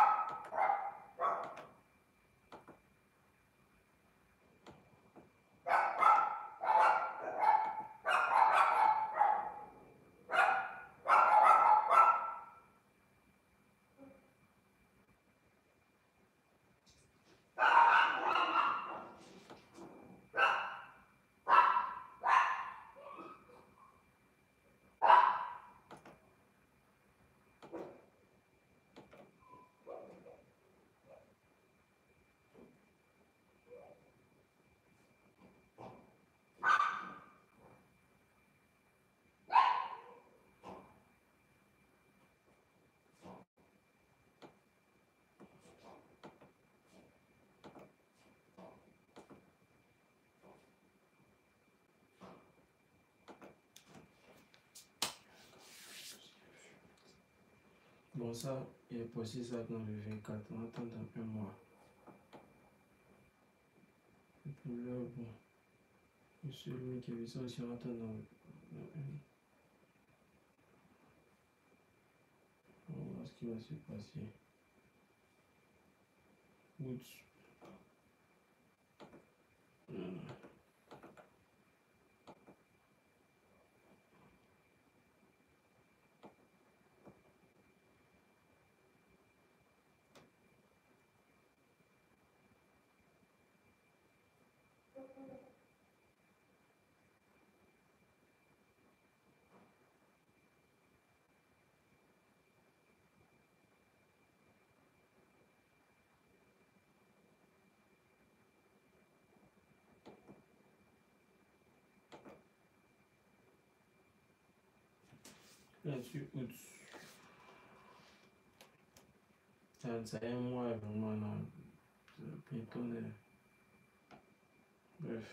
Bon, ça, il est possible ça dans le 24. On attend dans un mois. Et puis là, bon. Celui qui a vu ça aussi, on attend on va voir ce qui va se passer. Oups. Là-dessus, oups. Ça a un mois vraiment là. Bientôt. Bref.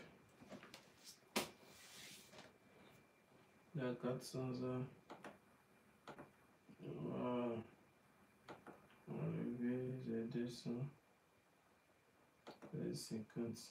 Il y a 400 heures. Voilà. Enlever, j'ai 200. J'ai 50.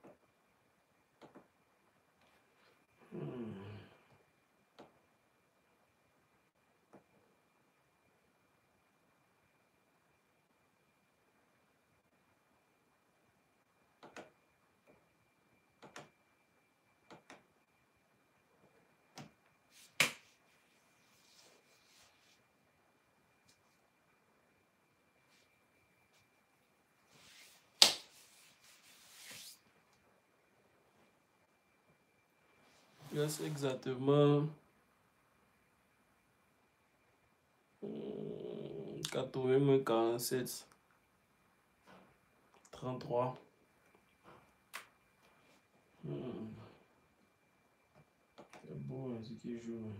Il reste exactement 80 moins 47. 33. C'est beau, hein, ce qui joue.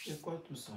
C'est quoi tout ça?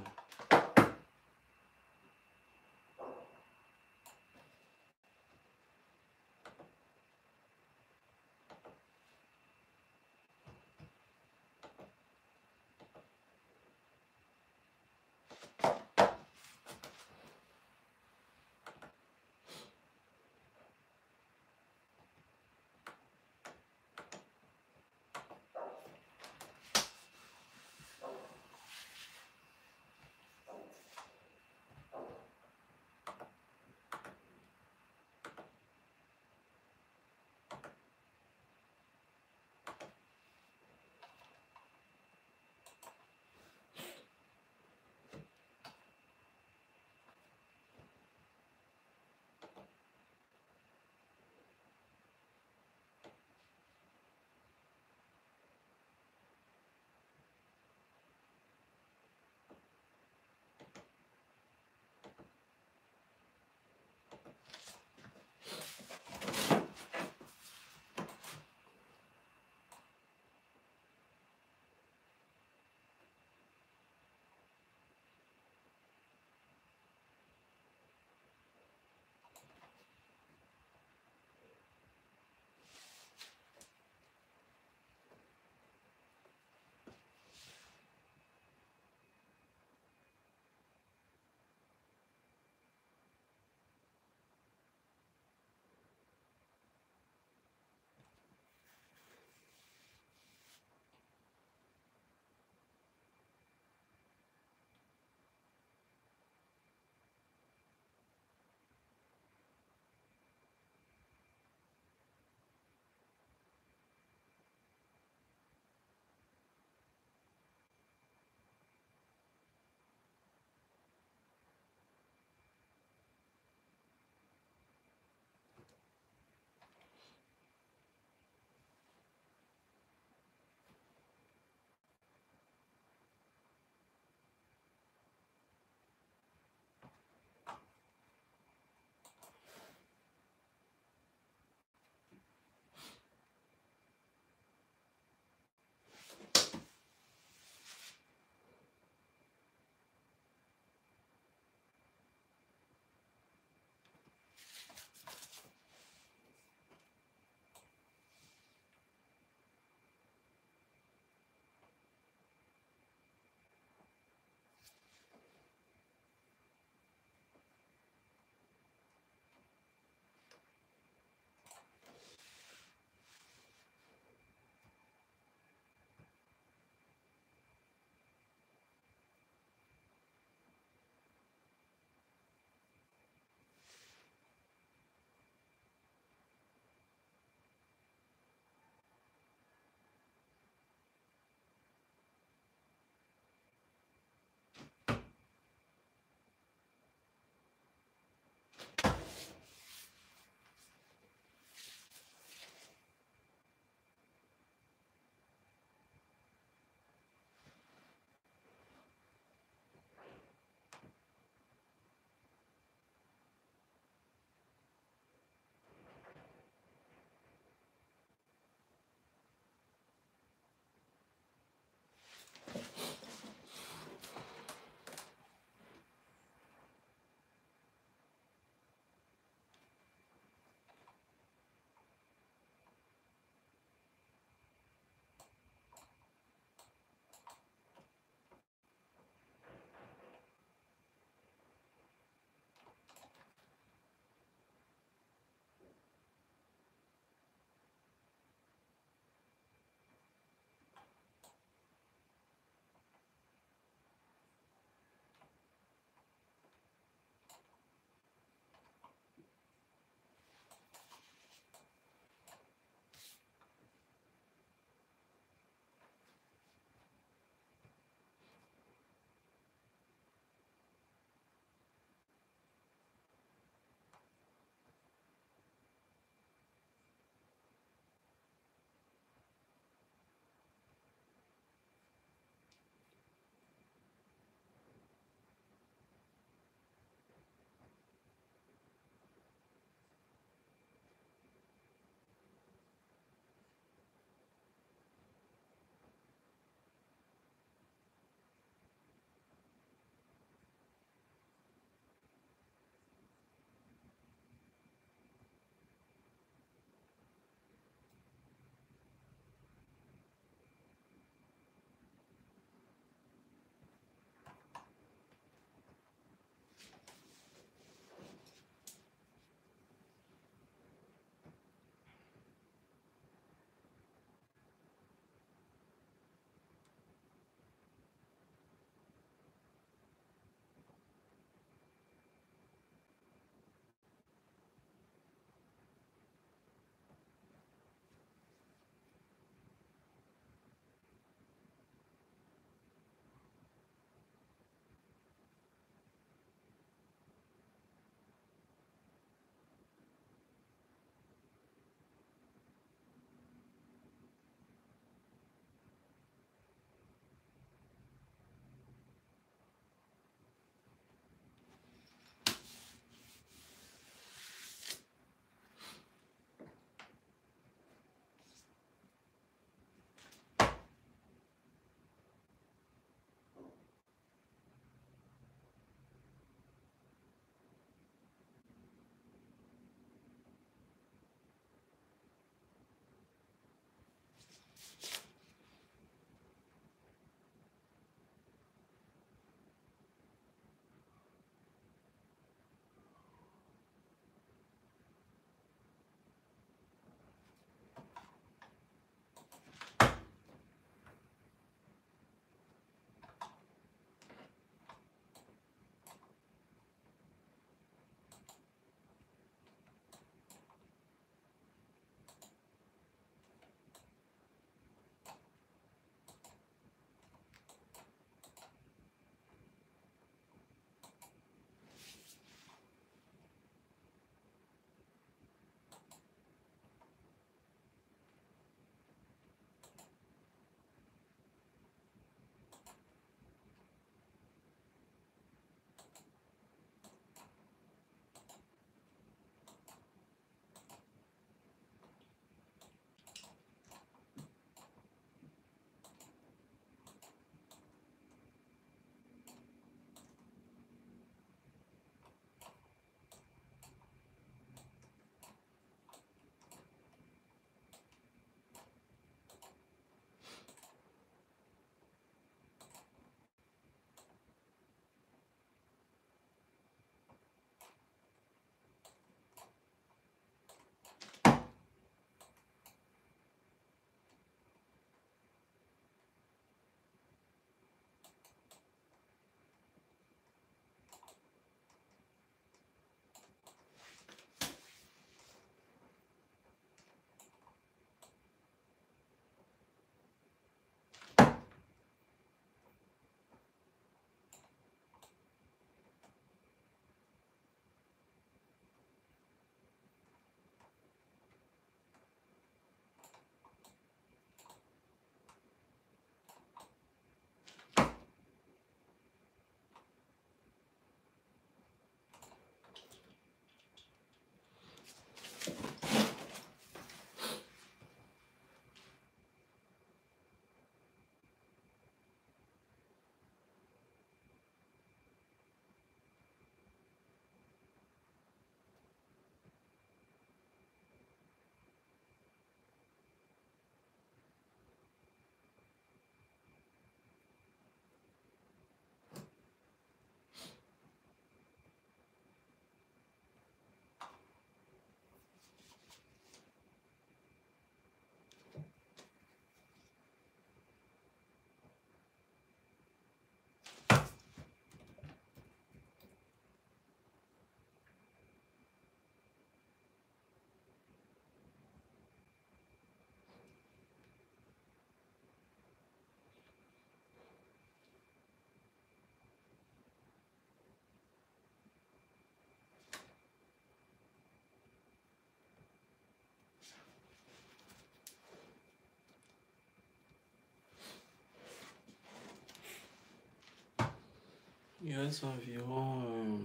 Il reste environ...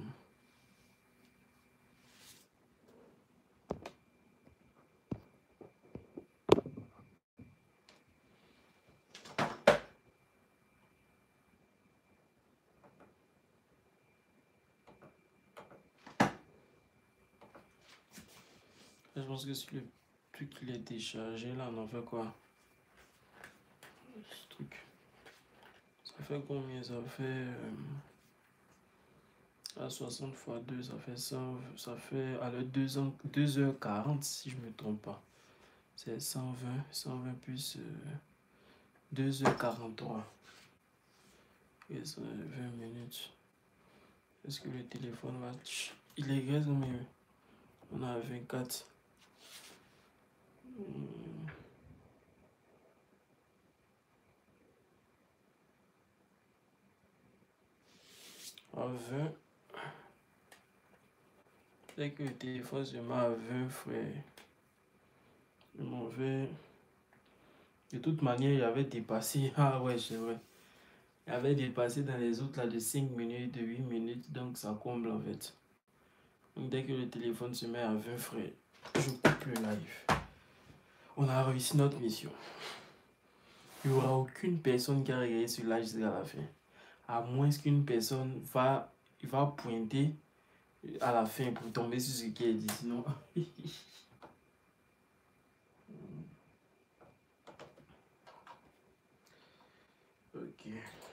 je pense que si le truc il est déchargé, là, on en fait quoi? Ce truc. Ça fait combien? Ça fait... à 60 fois 2, ça fait 100, ça fait à 2h40 si je ne me trompe pas. C'est 120 plus 2h43. Et ça 20 minutes. Est-ce que le téléphone va... Il est gaz mais on a 24. À 20. Dès que le téléphone se met à 20, frère, je m'en vais. De toute manière, il avait dépassé. Ah ouais, c'est vrai. Il avait dépassé dans les autres là de 5 minutes, de 8 minutes. Donc ça comble en fait. Donc dès que le téléphone se met à 20, frère, je coupe le live. On a réussi notre mission. Il n'y aura aucune personne qui a regardé ce live jusqu'à la fin. À moins qu'une personne va pointer à la fin pour tomber sur ce qui est dit. Sinon... Ok.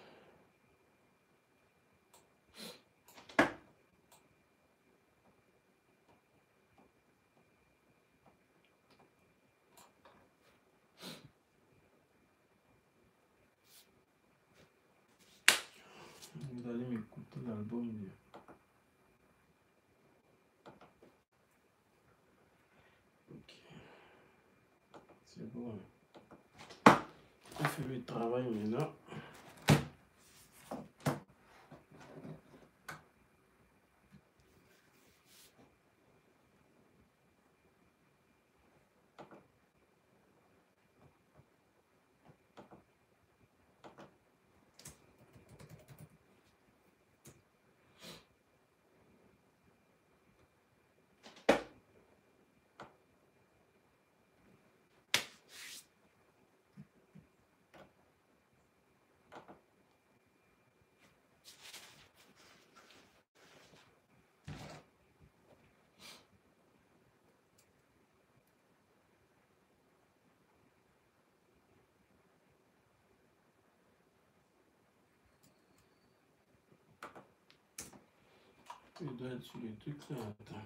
Vous allez m'écouter l'album. Ok. C'est bon. On fait le travail maintenant. Je dois être sur le truc là. Attends.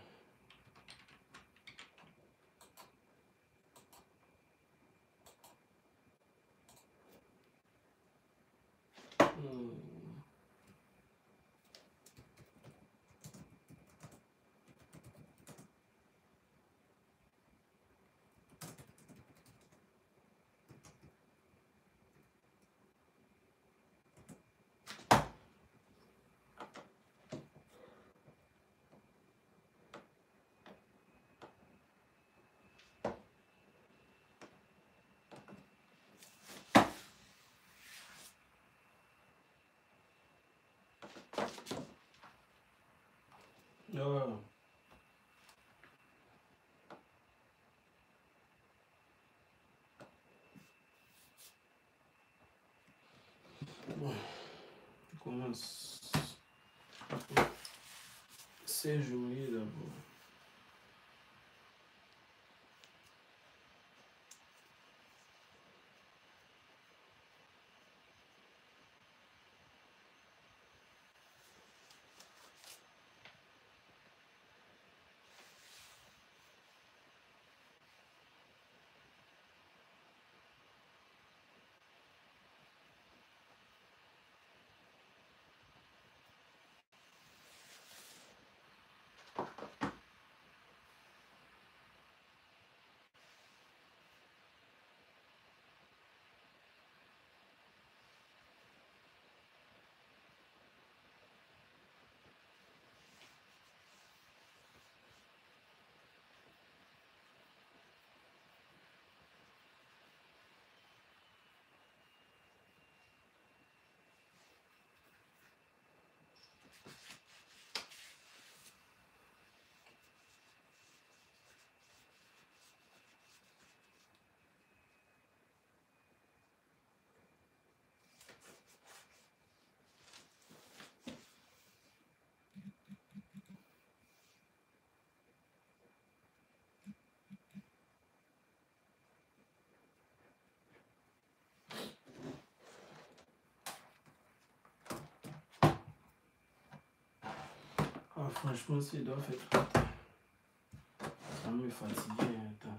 Oh. Bon, on commence. C'est joli d'abord. franchement, s'ils doivent être ratés, ça me fatigue. Attends.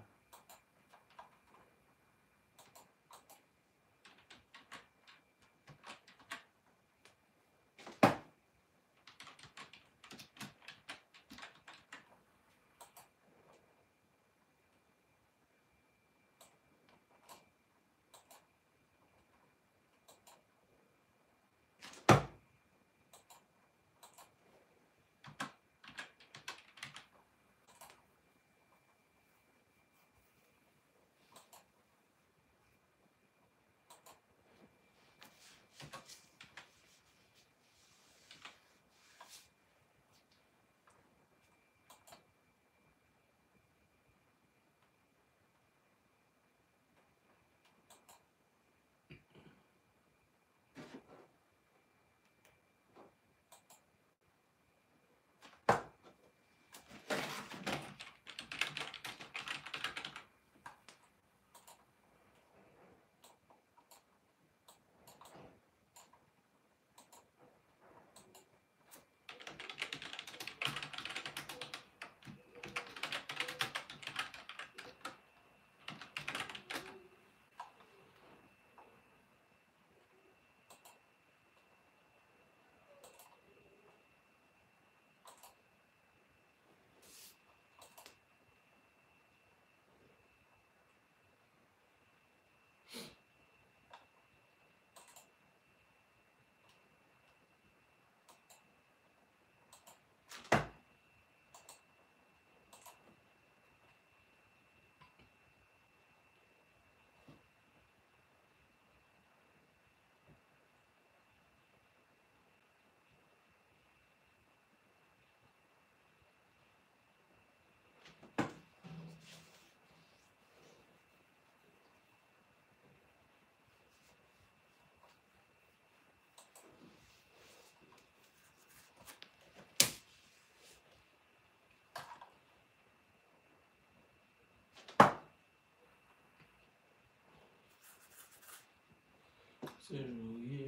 C'est joué.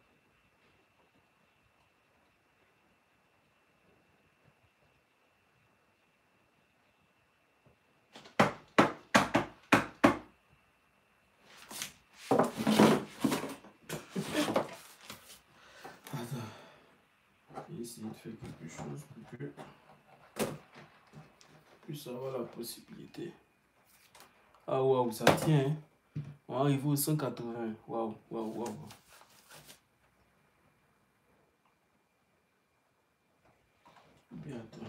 Attends. Essayer de faire quelque chose pour que puisse avoir la possibilité. Ah waouh, ça tient. Hein? On va arriver au 180. Waouh, waouh, waouh. Bien, attends.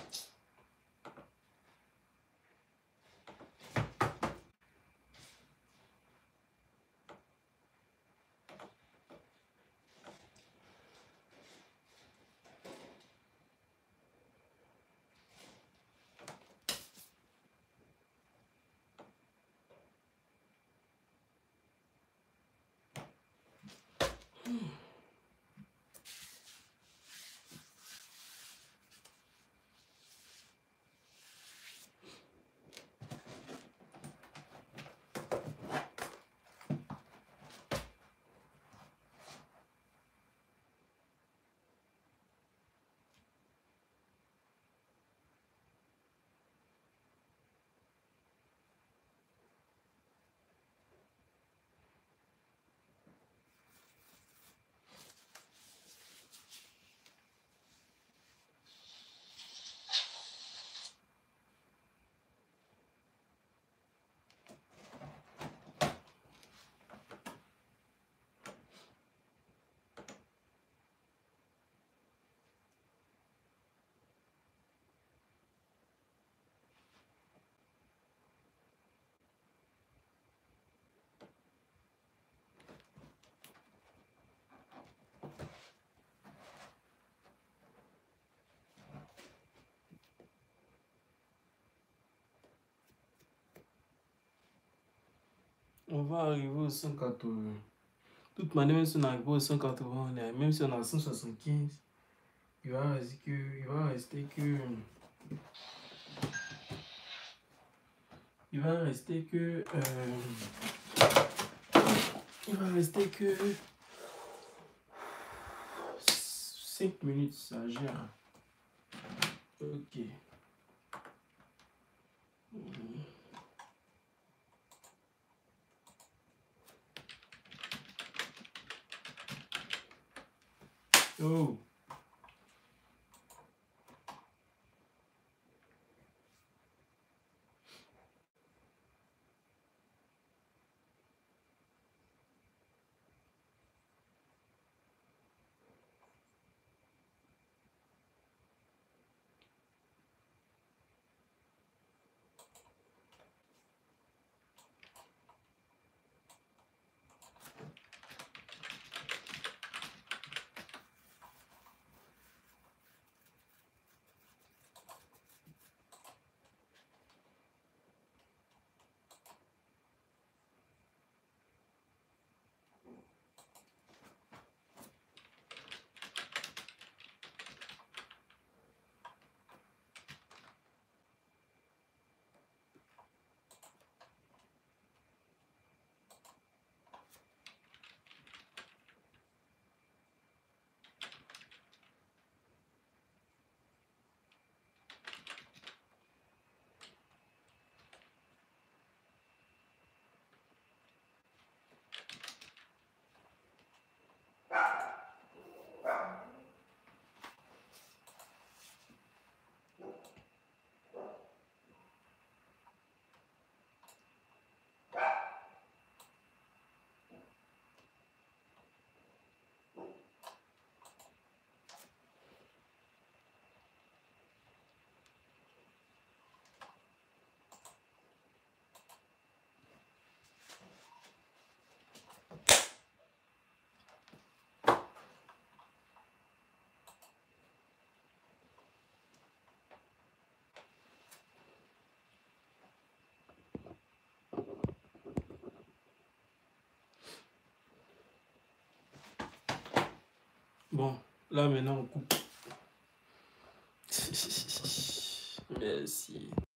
On va arriver au 180. De toute manière, même si on arrive au 180, même si on a 175, il va rester que. Il va rester que. Il va rester que 5 minutes, ça gère. Ok. Oh. Bon, là maintenant on coupe. Merci.